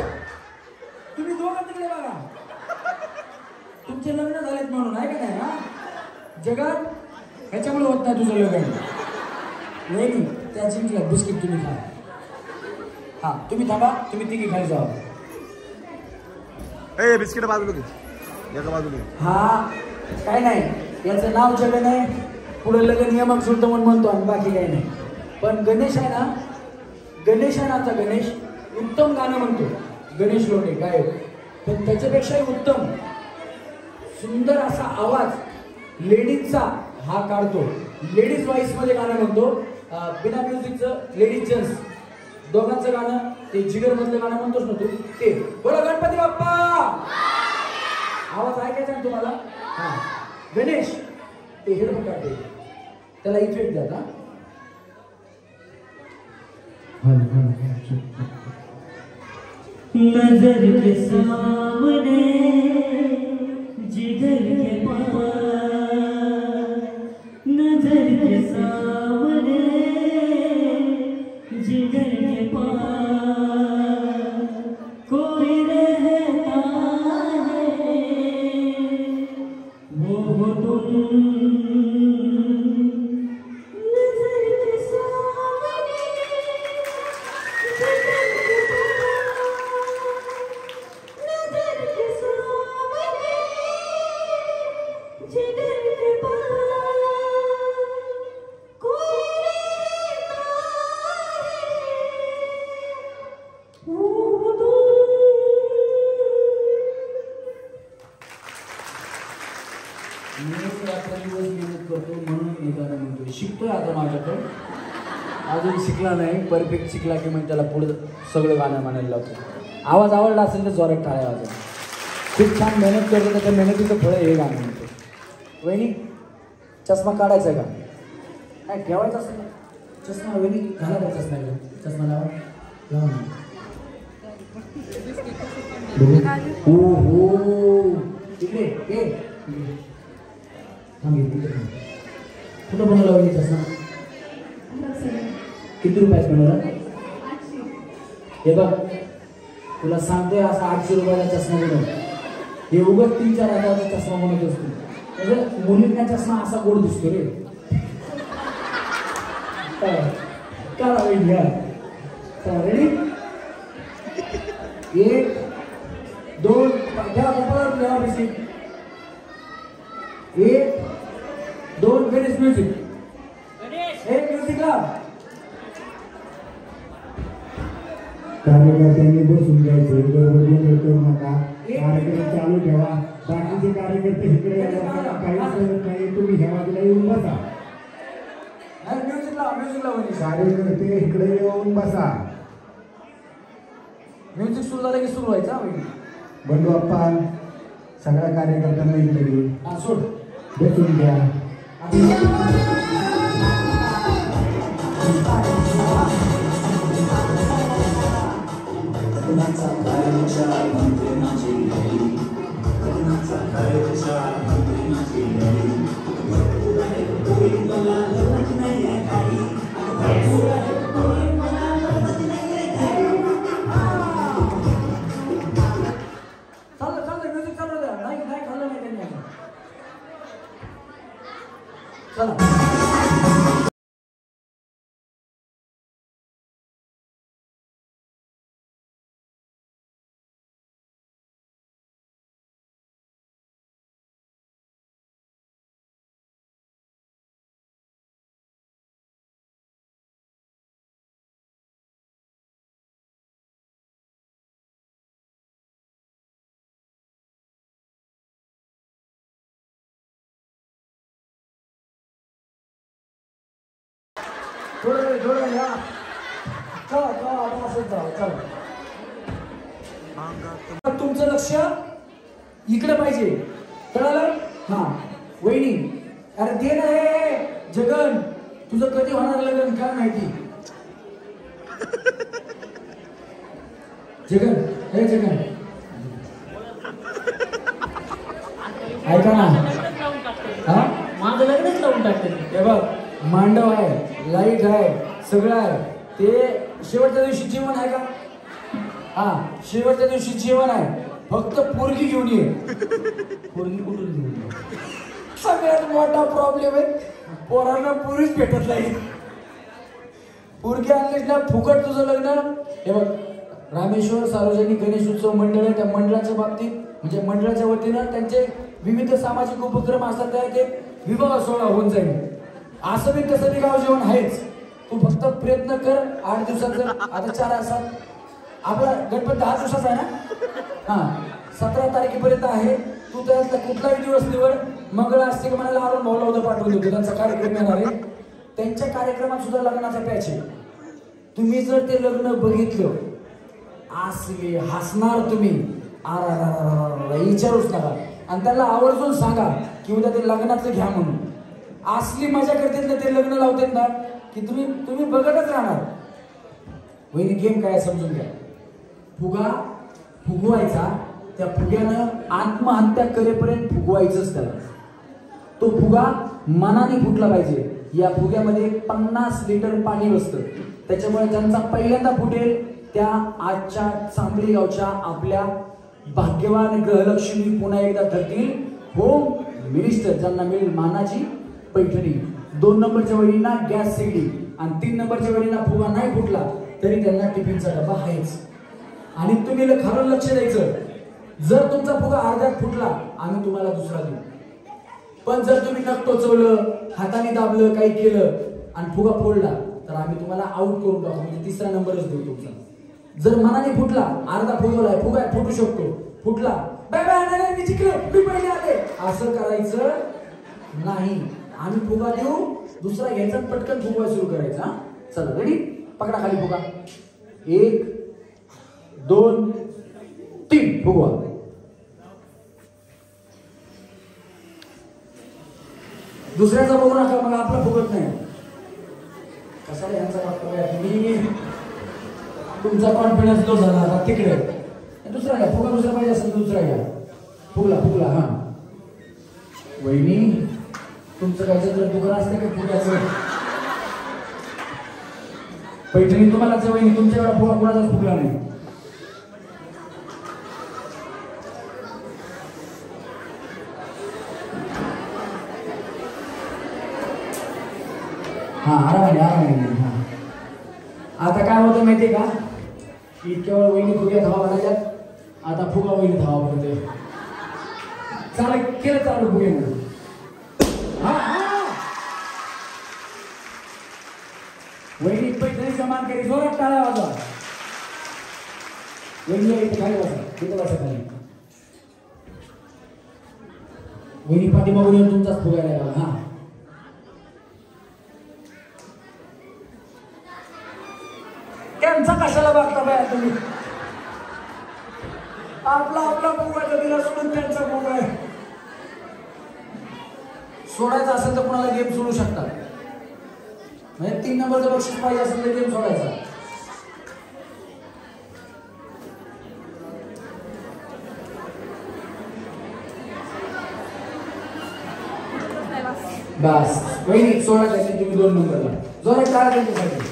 तुमचे लग्न झालेत म्हणून आहे का नाही हा जगात ह्याच्यामुळे होत नाही तुझं लग्न. वहिनी त्या जिंकल्या बिस्किट तुम्ही खा. हा तुम्ही थांबा, तुम्ही तिघी खाली जावा. ए बिस्किट बाजूला घे, एका बाजूला घे. हा काय नाही, याचं नाव जगन आहे, पुढे लगन नियमक सुद्धा म्हणून म्हणतो आणि बाकी काही नाही. पण गणेश आहे ना, गणेश आहे ना, आता गणेश उत्तम गाणं म्हणतो. गणेश लोणे गायक, पण त्याच्यापेक्षाही उत्तम सुंदर असा आवाज लेडीजचा हा काढतो. लेडीज व्हॉइस मध्ये गाणं म्हणतो, बिना म्युझिकचं. लेडीज जेंट्स दोघांचं गाणं, ते जिगर मधलं गाणं म्हणतोस ना तू, ते बोला गणपती बाप्पा. आवाज ऐकायचा ना तुम्हाला? हा गणेश ते हेडफोन काढते, त्याला इफेक्ट द्या. का नजर के सामने जिगर के पास, नजर के सामने जिगर के पास कोई रहता है, वो हो तुम. नजर के सामने जिगर के पास, नजर के सामने जिगर के पास कोई रहता है, वो तुम. मी रात्रंदिवस मेहनत करतो म्हणून मी गाणं म्हणतोय. शिकतोय आता माझ्याकडे, अजून शिकला नाही. परफेक्ट शिकला की मग त्याला पुढे सगळं गाणं म्हणायला लावतो. आवाज आवडला असेल तर जोरात टाळ्या वाजवा. खूप छान मेहनत करतो, त्याच्या मेहनतीचं फळ हे गाणं म्हणतो. वहिनी चष्मा काढायचा आहे का? नाही ठेवायचा असेल ना चष्मा. वहिनी घालायचा चष्मा, चष्मा लावा लावा ना. हो हो इकडे ये. थांब इकडे. कुठं बनवला वहिनी चष्मा? किती रुपयात बनवला? हे बघ तुला सांगतोय, असा आठशे रुपयाचा चष्मा बनव. हे उगत तीन चार हजाराचा चष्मा बनवत असतो. म्हणजे मुलींना चष्मा असा गोड दिसतो रे. काढा वहिनी घ्या. रेडी? एक दोन घ्या परत घ्या बिस्किट. एक दोन गणेश म्युझिक. एक म्युझिक लाव. कार्यकर्त्यांनी बसून घ्यायचे, गडबड करू नका. कार्यक्रम चालू ठेवा. बाकीचे कार्यकर्ते इकडे यायला काही करत नाही, तुम्ही ह्या बाजूला येऊन बसा. म्युझिक लाव, म्युझिक लाव. कार्यकर्ते इकडे येऊन बसा. म्युझिक सुरू झालं की सुरू व्हायचा. बंडू अप्पा सगळ्या कार्यकर्त्यांना इकडे घेऊन हा सोड. बसून घ्या. कोणाचा खायचा म्हणते माझी आई, कोणाचा खायचा म्हणते माझी आई, कोणी मला लवत नाही काही, कोणी मला लवत नाही काही. चाललं चाललं म्युझिक चालू द्या. नाही नाही खाल्लं नाही त्यांनी. चला थोडं थोडं या. चला चला आपण असंच जाऊ. चला तुमचं लक्ष इकडे पाहिजे, कळालं? हा वहिनी अरे दे ना हे जगन, तुझं कधी होणार लग्न काय माहिती. जगन हे जगन ऐका ना, हा माझं लग्नच लावून टाकते. हे बघ मांडव आहे, लाईट आहे, सगळं आहे. ते शेवटच्या दिवशी जेवण आहे का? हा शेवटच्या दिवशी जेवण आहे, फक्त पोरगी घेऊन ये. पोरगी कुठून घेऊन ये? सगळ्यात मोठा प्रॉब्लेम आहे पोरांना पुरीच भेटत नाही. पोरगी आणलीच ना फुकट तुझं लग्न. हे बघ रामेश्वर सार्वजनिक गणेश उत्सव मंडळ आहे, त्या मंडळाच्या बाबतीत म्हणजे मंडळाच्या वतीनं त्यांचे विविध सामाजिक उपक्रम असतात, त्यात एक विवाह सोहळा होऊन जाईल. असं बी कसं बी गाव जेवण आहेच. तू फक्त प्रयत्न कर. आठ दिवसाचं आता चार असतात आपला गणपती दहा दिवसाचा आहे ना. हा सतरा तारखेपर्यंत आहे. तू त्यातला कुठलाही दिवस निवड. मंगळ असते की मला अरुण भाऊला उद्या पाठवून देतो, त्यांचा कार्यक्रम येणार आहे. त्यांच्या कार्यक्रमात सुद्धा लग्नाचा पॅच आहे. तुम्ही जर ते लग्न बघितलं असले हसणार तुम्ही. आरा विचारूच नका. आणि त्याला आवर्जून सांगा की उद्या ते लग्नातलं घ्या म्हणून. असली मजा करतात ना ते लग्न लावतात ना की तुम्ही तुम्ही बघतच राहणार. वहिनी गेम काय समजून घ्या. फुगा फुगवायचा, त्या फुग्यानं आत्महत्या करेपर्यंत फुगवायचंच त्याला. तो फुगा मनाने फुटला पाहिजे. या फुग्यामध्ये पन्नास लिटर पाणी बसतं. त्याच्यामुळे ज्यांचा पहिल्यांदा फुटेल त्या आजच्या चांबली गावच्या आपल्या भाग्यवान ग्रहलक्ष्मी पुन्हा एकदा ठरतील होम मिनिस्टर, ज्यांना मिळेल मानाची पैठणी. दोन नंबरच्या वडींना गॅस शेगडी आणि तीन नंबरच्या वडींना फुगा नाही फुटला तरी त्यांना टिफिनचा डबा आहेच. आणि तुम्ही खालून लक्ष द्यायचं. जर तुमचा फुगा अर्ध्यात फुटला आम्ही तुम्हाला दुसरा देऊ. पण जर तुम्ही नख टोचवलं, हाताने दाबलं, काही केलं आणि फुगा फोडला तर आम्ही तुम्हाला आउट करून टाकू, म्हणजे तिसरा नंबरच देऊ तुमचा. जर मनाने फुटला, अर्धा फुगवलाय, फुगा फुटू शकतो, फुटला बाय बाय नाही मी जिंकलो मी पहिले आले असं करायचं नाही. आम्ही फुगा देऊ, दुसरा घ्यायचा पटकन फुगवा सुरू करायचा. चला रेडी, पकडा खाली फुगा. एक दोन तीन फुगवा. दुसऱ्याचा बघू नका, मग आपला फुगत नाही. कसा यांचा मी तुमचा कॉन्फिडन्स लो झाला आता तिकडे. दुसरा घ्या फुगा, दुसरा पाहिजे असेल दुसरा घ्या. फुगला फुगला हा. वहिनी तुमचं काय जर दुकान असते का फुग्याचं? पैठणी तुम्हाला वहिनी तुमच्या वेळा फुगा कोणाचाच फुगला नाही. हा आरामाने आरामाने. हा आता काय होतं माहितीये का, इतक्या वेळ वहिनी फुग्यात हवा भरायच्यात, आता फुगा वहिनीत हवा भरते. चाल केलं चालू फुग्यानं. वहिनी पैठणीचा मान करी, जोरात टाळ्या वाजवा. वहिनी इथे खाली बसा, तिथे बसा खाली. वहिनी पाठीमागून येऊन तुमचाच फुगायला लागला. हा त्यांचा कशाला बघता बाहेर तुम्ही? आपला आपला फुगाचा दिला सोडून त्यांचा फुगा आहे. सोडायचा असेल तर कोणाला गेम सोडू शकतात. म्हणजे तीन नंबरचं बक्षीस पाहिजे असेल तर गेम सोडायचा. बस वहिनी सोडायचं तुम्ही दोन नंबरला. जोरात टाळ्या त्यांच्यासाठी.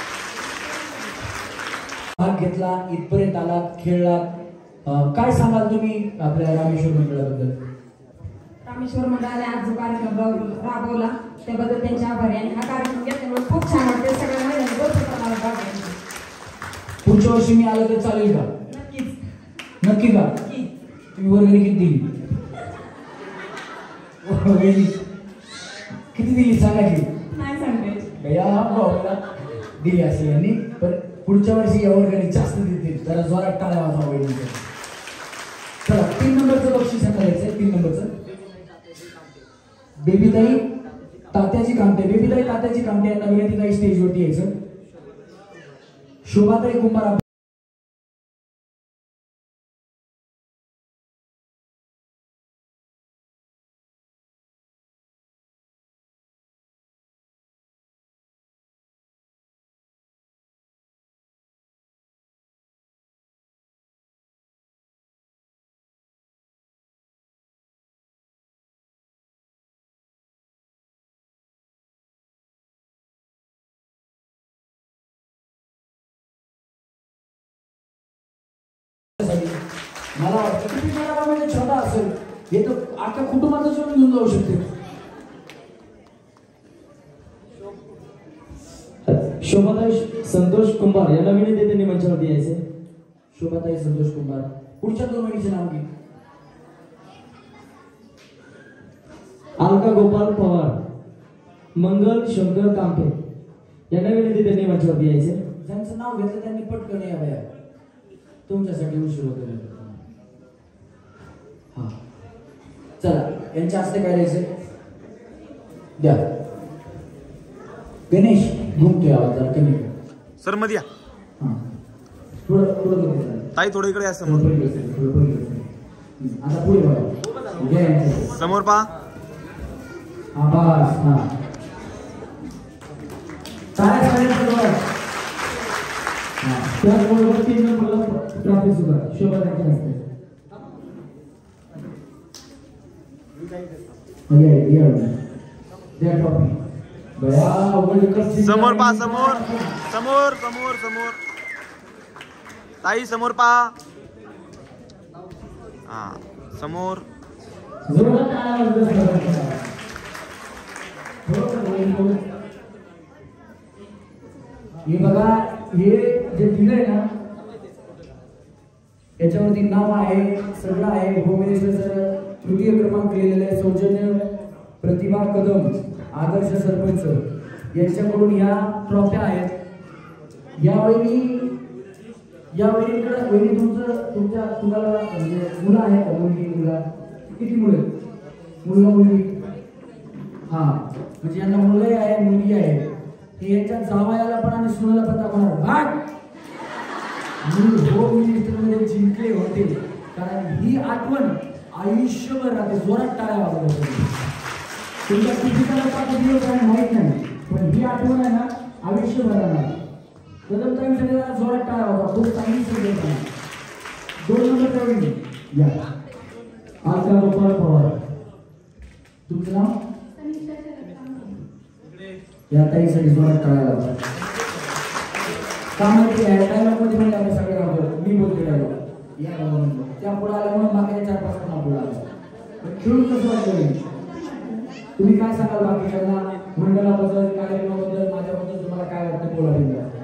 भाग घेतला, इथपर्यंत आलात, खेळलात. काय सांगाल तुम्ही आपल्या रामेश्वर मंडळाबद्दल? रामेश्वर मंडळाने आज जो कार्यक्रम राबवला त्याबद्दल त्यांचे आभारी. आणि हा कार्यक्रम घेतल्यामुळे खूप छान वाटते. सगळ्या महिलांनी भरपूर प्रमाणात भाग घेतला. पुढच्या वर्षी मी आलो तर चालेल का? नक्कीच. नक्की का? तुम्ही वर्गणी किती दिली? किती दिली सांगा की? नाही सांगते या भावाला दिली असेल यांनी, पण पुढच्या वर्षी या वर्गाने जास्त देतील. जरा जोरात टाळ्या वाजवा वहिनीच्या. चला तीन नंबरचं बक्षीस करायचंय. तीन नंबरचं बेबीताई तात्याची कामटे. बेबीताई तात्याची कामटे यांना विनंती स्टेजवरती यायचं. शोभाताई कुंभार. मला वाटतं की छोटा असेल हे तर अख्ख्या कुटुंबाचं जेवण घेऊन जाऊ शकते. शोभाताई संतोष कुंभार यांना विनंती त्यांनी मंचावरती यायचे. शोभाताई संतोष कुंभार. पुढच्या दोन वहिनीचे नाव घे. अलका गोपाल पवार, मंगल शंकर कांपे यांना विनंती त्यांनी मंचावरती यायचे. ज्यांचं नाव घेतलं त्यांनी पटकन यावं. तुमच्यासाठी उशीर होतो. हा चला यांच्या हस्ते काय द्यायचं द्या. गणेश घुमतोय आवाज जरा कमी कर. सर मध्ये या. हा थोडं थोडं कमी. ताई थोडं इकडे या समोर. आता पुढे बघा. समोर पहा. हा बस. हा काय सांगितलं. त्याचबरोबर तीन नंबरला ट्रॉफी सुद्धा शोभाताईंच्या हस्ते. समोर पहा. समोर समोर समोर समोर ताई समोर पहा. हा समोर. हे बघा हे जे दिलंय ना याच्यावरती नाव आहे सगळं आहे. होम मिनिस्टर तृतीय क्रमांक लिहिलेला आहे. सौजन्य प्रतिभा कदम आदर्श सरपंच यांच्याकडून या ट्रॉफ्या आहेत. यावेळी या वहिनीकडे वहिनी तुमचं तुमच्या तुम्हाला म्हणजे मुलं आहे का. मुलगी मुलगा किती मुलं मुलगा मुलगी. हा म्हणजे यांना मुलगी आहे मुलगी आहे. हे यांच्या जावयाला पण आणि सुनाला पण दाखवणार. भाग मी होम मिनिस्टर मध्ये जिंकले होते कारण ही आठवण आयुष्यभर राहते. जोरात टाळ्या वाजवतात. तुमच्या कितीला पाच दिवस आहे माहित नाही पण ही आठवण आहे ना आयुष्यभर राहणार. कदम टाइम सगळ्याला जोरात टाळ्या वाजवा. खूप चांगली सगळे दोन नंबर प्रवीण या. अलका गोपाल पवार. तुमचं नाव या ताईसाठी जोरात टाळ्या वाजवा. कामाची आहे डायलॉगमध्ये म्हणजे आपण सगळे राहतो. मी बोलते डायलॉग या त्या पुढे आल्यामुळे बाकीच्या चार पाच पुन्हा पुढे आल्या. खेळून कसं वाटलं. तुम्ही काय सांगाल बाकीच्यांना मंडळाबद्दल कार्यक्रमाबद्दल माझ्याबद्दल तुम्हाला काय वाटतं बोला.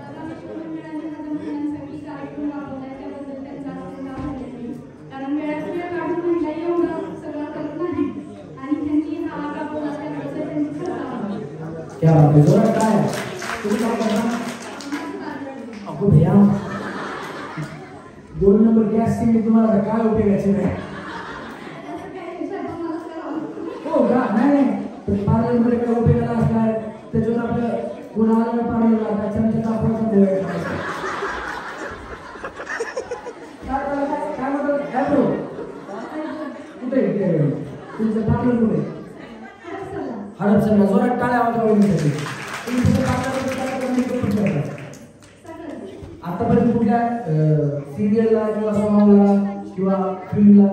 क्या बात है. जोरात काय तुम्ही काय करता. अगो भैया दोन नंबर गॅस सिलेंडर तुम्हाला काय उपयोगाचे नाही. हो का नाही नाही पार्लर मध्ये काय उपयोगाला असणार त्याच्यावर आपलं गुन्हा पार्लरला त्याच्यानंतर आपण काय म्हणतात ॲप्रो कुठे तुमचं पार्लर कुठे. हडपसरला. जोरात टाळ्या वाजवण्यासाठी. आतापर्यंत कुठल्या सिरियलला किंवा सॉंगला किंवा फिल्मला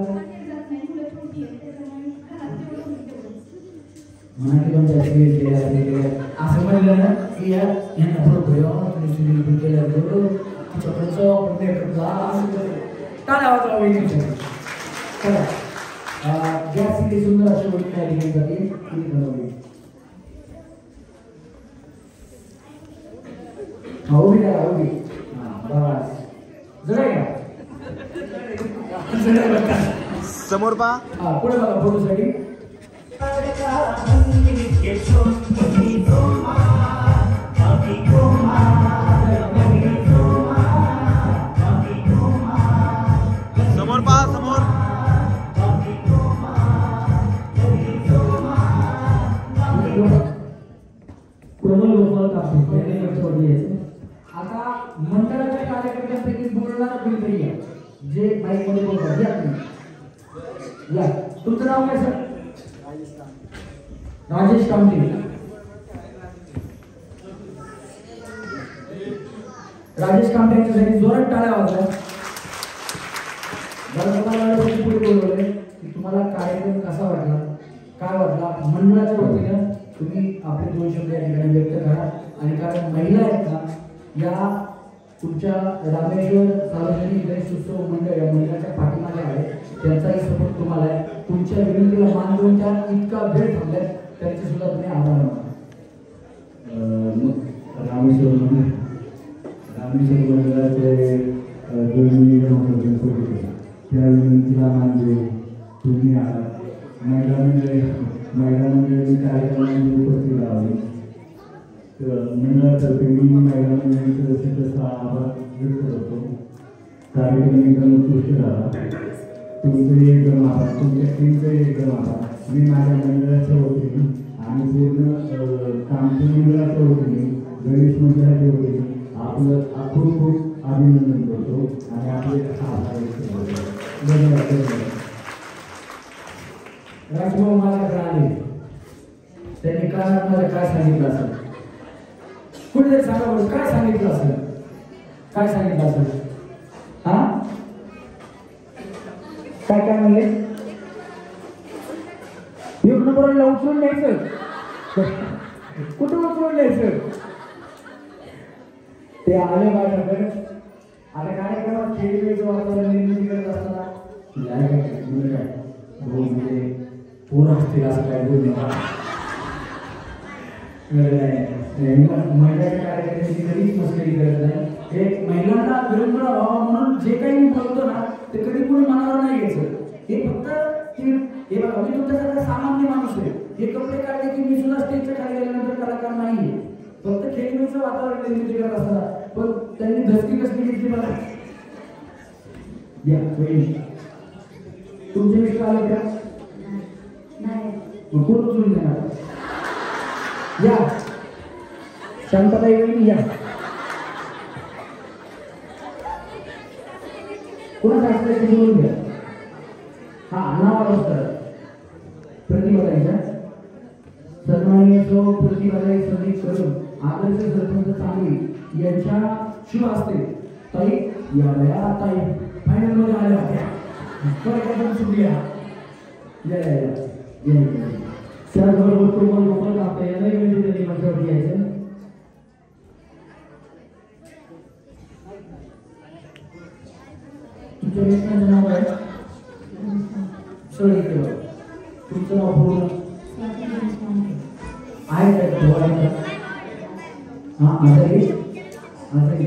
म्हणा की तुमच्या सिरियल असं म्हणलं ना की या यांना बरोबर सिरियल केलं टाळ्या वाजवा. चला गॅस सिटी सुंदर अशी गोष्ट तयारी केली जाते. हा उभी करा उभी. बस जरा समोर पहा. हा पुढे बघा फोटोसाठी. समोर पहा. समोर कोमल गोपाल कापसे यांनी मंचावरती यायचे. आता मंडळाच्या कार्यकर्त्यांपैकी बोलणार कोणीतरी आहे जे माईक मध्ये बोलतात. या तुम्ही या. तुमचं नाव काय सर. राजेश कामटे. राजेश कामटे यांच्यासाठी जोरात टाळ्या वाजल्या. पुढे बोलवले की तुम्हाला कार्यक्रम कसा वाटला काय वाटला. मंडळाच्या वतीनं तुम्ही आपले दोन शब्द या ठिकाणी व्यक्त करा. आणि कारण महिला आहेत ना या तुमच्या रामेश्वर सार्वजनिक गणेश उत्सव मंडळ या महिलाच्या पाठीमागे आहे. त्यांचाही सपोर्ट तुम्हाला आहे. तुमच्या विनंतीला मान देऊन त्या इतका वेळ थांबल्यात त्यांचे सुद्धा तुम्ही आभार माना. मग रामेश्वर रामेश्वर मंदिराचे दोन्ही होते त्या विनंतीला मानले तुम्ही आलात मैदानामध्ये मैदानामध्ये कार्यक्रमामध्ये उपस्थित राहावे तर मंडळातर्फे मी मैदानामध्ये तसा आभार व्यक्त करतो. कार्यक्रम एकदम उत्कृष्ट झाला. तुमचे एकदम आभार, तुमच्या टीमचे एकदम आभार. मी माझ्या मंडळाच्या वतीने आणि पूर्ण कामठी मंडळाच्या वतीने गणेश मंडळाच्या वतीने आपलं खूप खूप अभिनंदन करतो आणि आपले आभार व्यक्त करतो. धन्यवाद. राजभाऊ मला आले त्यांनी कानात मला काय सांगितलं असेल, कुठे सांगा बरं काय सांगितलं असेल, काय सांगितलं असेल? हा काय काय म्हणले? एक नंबरला उचलून द्यायचं, कुठं उचलून द्यायचं? ते आले माझ्याकडे. आता कार्यक्रमात खेळ वेळचं वातावरण निर्मिती करत असताना काय म्हणजे पूर्ण असतील असं काय बोल महिलांच्या कार्यक्रमाची कधीच मस्करी करत नाही. एक महिलांना विरंगुळा व्हावा म्हणून जे काही मी बोलतो ना ते कधी कोणी मनावर नाही घ्यायचं. हे फक्त ते हे बघा मी तुमच्यासारखा सामान्य माणूस आहे. हे कपडे काढले की मी सुद्धा स्टेजच्या खाली गेल्यानंतर कलाकार नाहीये. फक्त खेळीचं वातावरण निर्मिती करत असताना पण त्यांनी धसकी कसली घेतली बघा. या तुमचे मित्र आले का? मग कोण उचलून देणार? या शांतताई वहिनी या. कोणाचं असलं ते बोलून घ्या. हा नाव असतात प्रतिभाताईच्या सन्माननीय सौ प्रतिभाताई संदीप करून आदर्श सरपंच सांगली यांच्या शुभ असते ताई या बया ताई फायनल मध्ये आल्या होत्या. शुक्रिया. या या या त्याचबरोबर तुम्हाला मोबाईल आपल्या यालाही म्हणजे त्यांनी माझ्यावरती यायचं. तुमच्या मित्रांचं नाव आहे सर इकडे तुमचं नाव पूर्ण आहे का? धोवायचं हा आजारी आजारी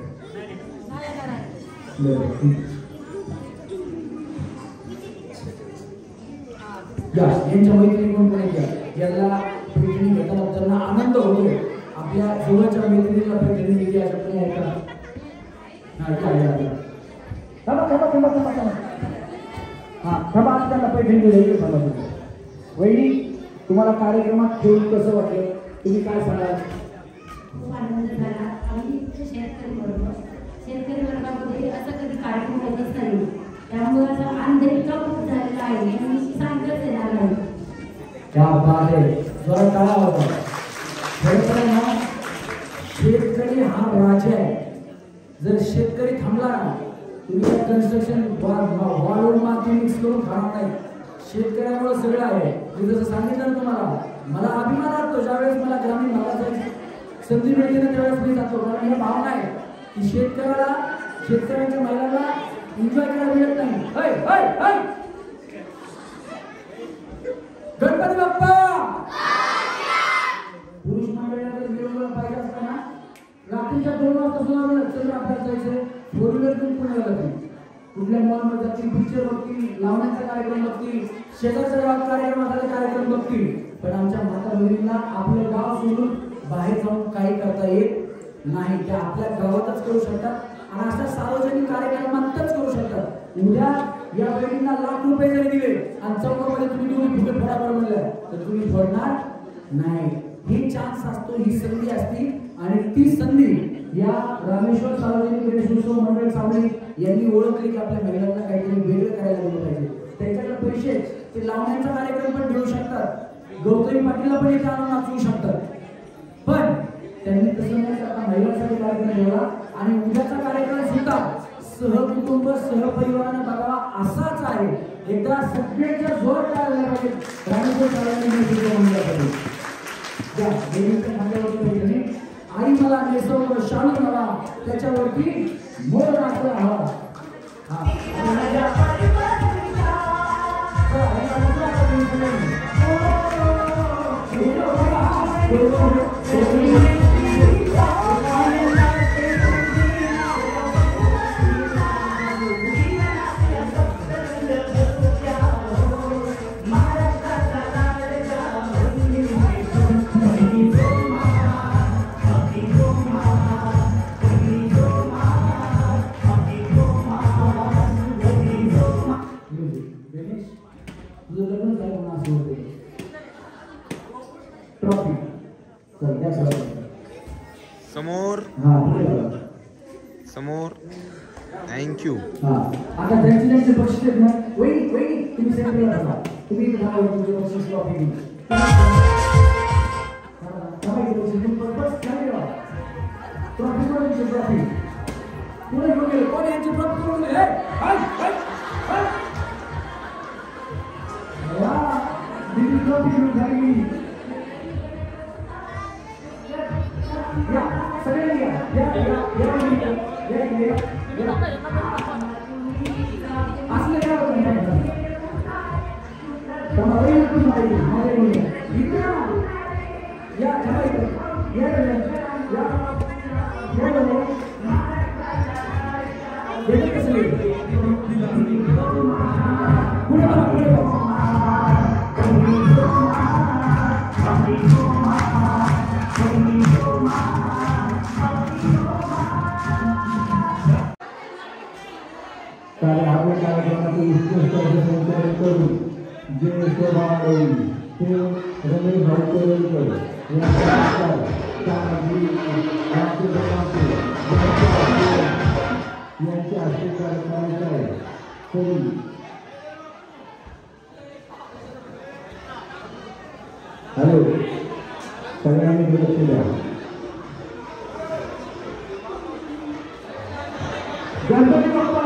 या यांच्या मैत्रिणी कोण कोण घ्या. याला पैठणी घेताना त्यांना आनंद होतो. आपल्या जवळच्या मैत्रिणीला पैठणी दिली अशा पण आहे का? हा थांबा थांबा थांबा थांबा थांबा हा थांबा आज त्यांना पैठणी दिली थांबा तुम्ही. वहिनी तुम्हाला कार्यक्रमात खेळून कसं वाटलं? तुम्ही काय सांगाल? खूप आनंद झाला. आम्ही शेतकरी बरोबर शेतकरी वर्गामध्ये असं कधी कार्यक्रम होतच नाही. त्यामुळे असं आनंद इतका खूप झालेला आहे आणि सांगताच येणार नाही. क्या बात आहे. जरा टाळा होता. खरं ना शेतकरी हा राजा आहे. जर शेतकरी थांबला ना तुम्ही कन्स्ट्रक्शन वाळून माती मिक्स करून खाणार नाही. शेतकऱ्यामुळे सगळं आहे. मी जसं सांगितलं ना तुम्हाला मला अभिमान वाटतो ज्यावेळेस मला ग्रामीण भागात संधी मिळते ना त्यावेळेस मी जातो. कारण ही भावना आहे की शेतकऱ्याला शेतकऱ्यांच्या महिलांना एन्जॉय करायला मिळत नाही. हाय हाय हाय गणपती बाप्पा. पुरुष मंडळीला जर मिरवणूक पाहिजे असताना रात्रीच्या दोन वाजता सुद्धा चंद्र आपल्याला जायचं. फोर व्हीलर घेऊन पुण्याला जातील. कुठल्या मॉलमध्ये जातील, पिक्चर बघतील, लावण्याचा कार्यक्रम बघतील, शेजारच्या गावात कार्यक्रम असायचे कार्यक्रम बघतील. पण आमच्या माता बहिणींना आपलं गाव सोडून बाहेर जाऊन काही करता येत नाही. त्या आपल्या गावातच करू शकतात आणि अशा सार्वजनिक कार्यक्रमातच करू शकतात. उद्या या बहिणींना लाख रुपये जरी दिले आणि चौकामध्ये तुम्ही दोन्ही फुगे फोडा बरं म्हणलं तर तुम्ही फोडणार नाही. ही चान्स असतो, ही संधी असती आणि ती संधी या रामेश्वर सार्वजनिक गणेशोत्सव मंडळ सावली यांनी ओळखली की आपल्या महिलांना काहीतरी वेगळं करायला गेलं पाहिजे. त्यांच्याकडे पैसे ते लावण्याचा कार्यक्रम पण घेऊ शकतात. गौतमी पाटीलला पण इथे आणून नाचवू शकतात. पण त्यांनी तसं न करता महिलांसाठी कार्यक्रम ठेवला आणि उद्याचा कार्यक्रम सुद्धा सहकुटुंब सहपरिवाराने बघावा असाच आहे. एकदा सगळ्यांच्या जोर काय झाला पाहिजे रामेश्वर सार्वजनिक गणेशोत्सव मंडळासाठी. ज्या देवीच्या खात्यावरती पैठणी आई मला नेसवलं शालू मला त्याच्यावरती मोर नाचला हवा. हा समोर हा पुढे बघा. समोर थँक्यू. हा आता त्यांची त्यांचे बक्षीस आहेत ना वहिनी वहिनी तुम्ही सेंटरला बघा तुम्ही इथे थांबा तुमचं बक्षीस ट्रॉफी घेऊन थांबा इथे बक्षीस घेऊन बस बस खाली राहा ट्रॉफी कोण तुमची ट्रॉफी पुढे घेऊन गेले कोण यांची ट्रॉफी कोण गेले हाय हाय हाय वा दिली ट्रॉफी घेऊन झाली या सगळ्यांनी या या या या या या असले काय होतं समावेश करून पाहिजे माझ्या मुली इथे या थांबा इथे या या या पुढे कसं पुढे बघा पुढे बघा कार्य आपल्या कार्यक्रमाचे उत्कृष्ट संचालन करून जे शोभा वाढवली ते रमेश भाऊ कोरेकर यांच्या यांच्या हस्ते कार्यक्रमाचे आहे करून हॅलो सगळ्यांनी लक्ष द्या. गणपती बाप्पा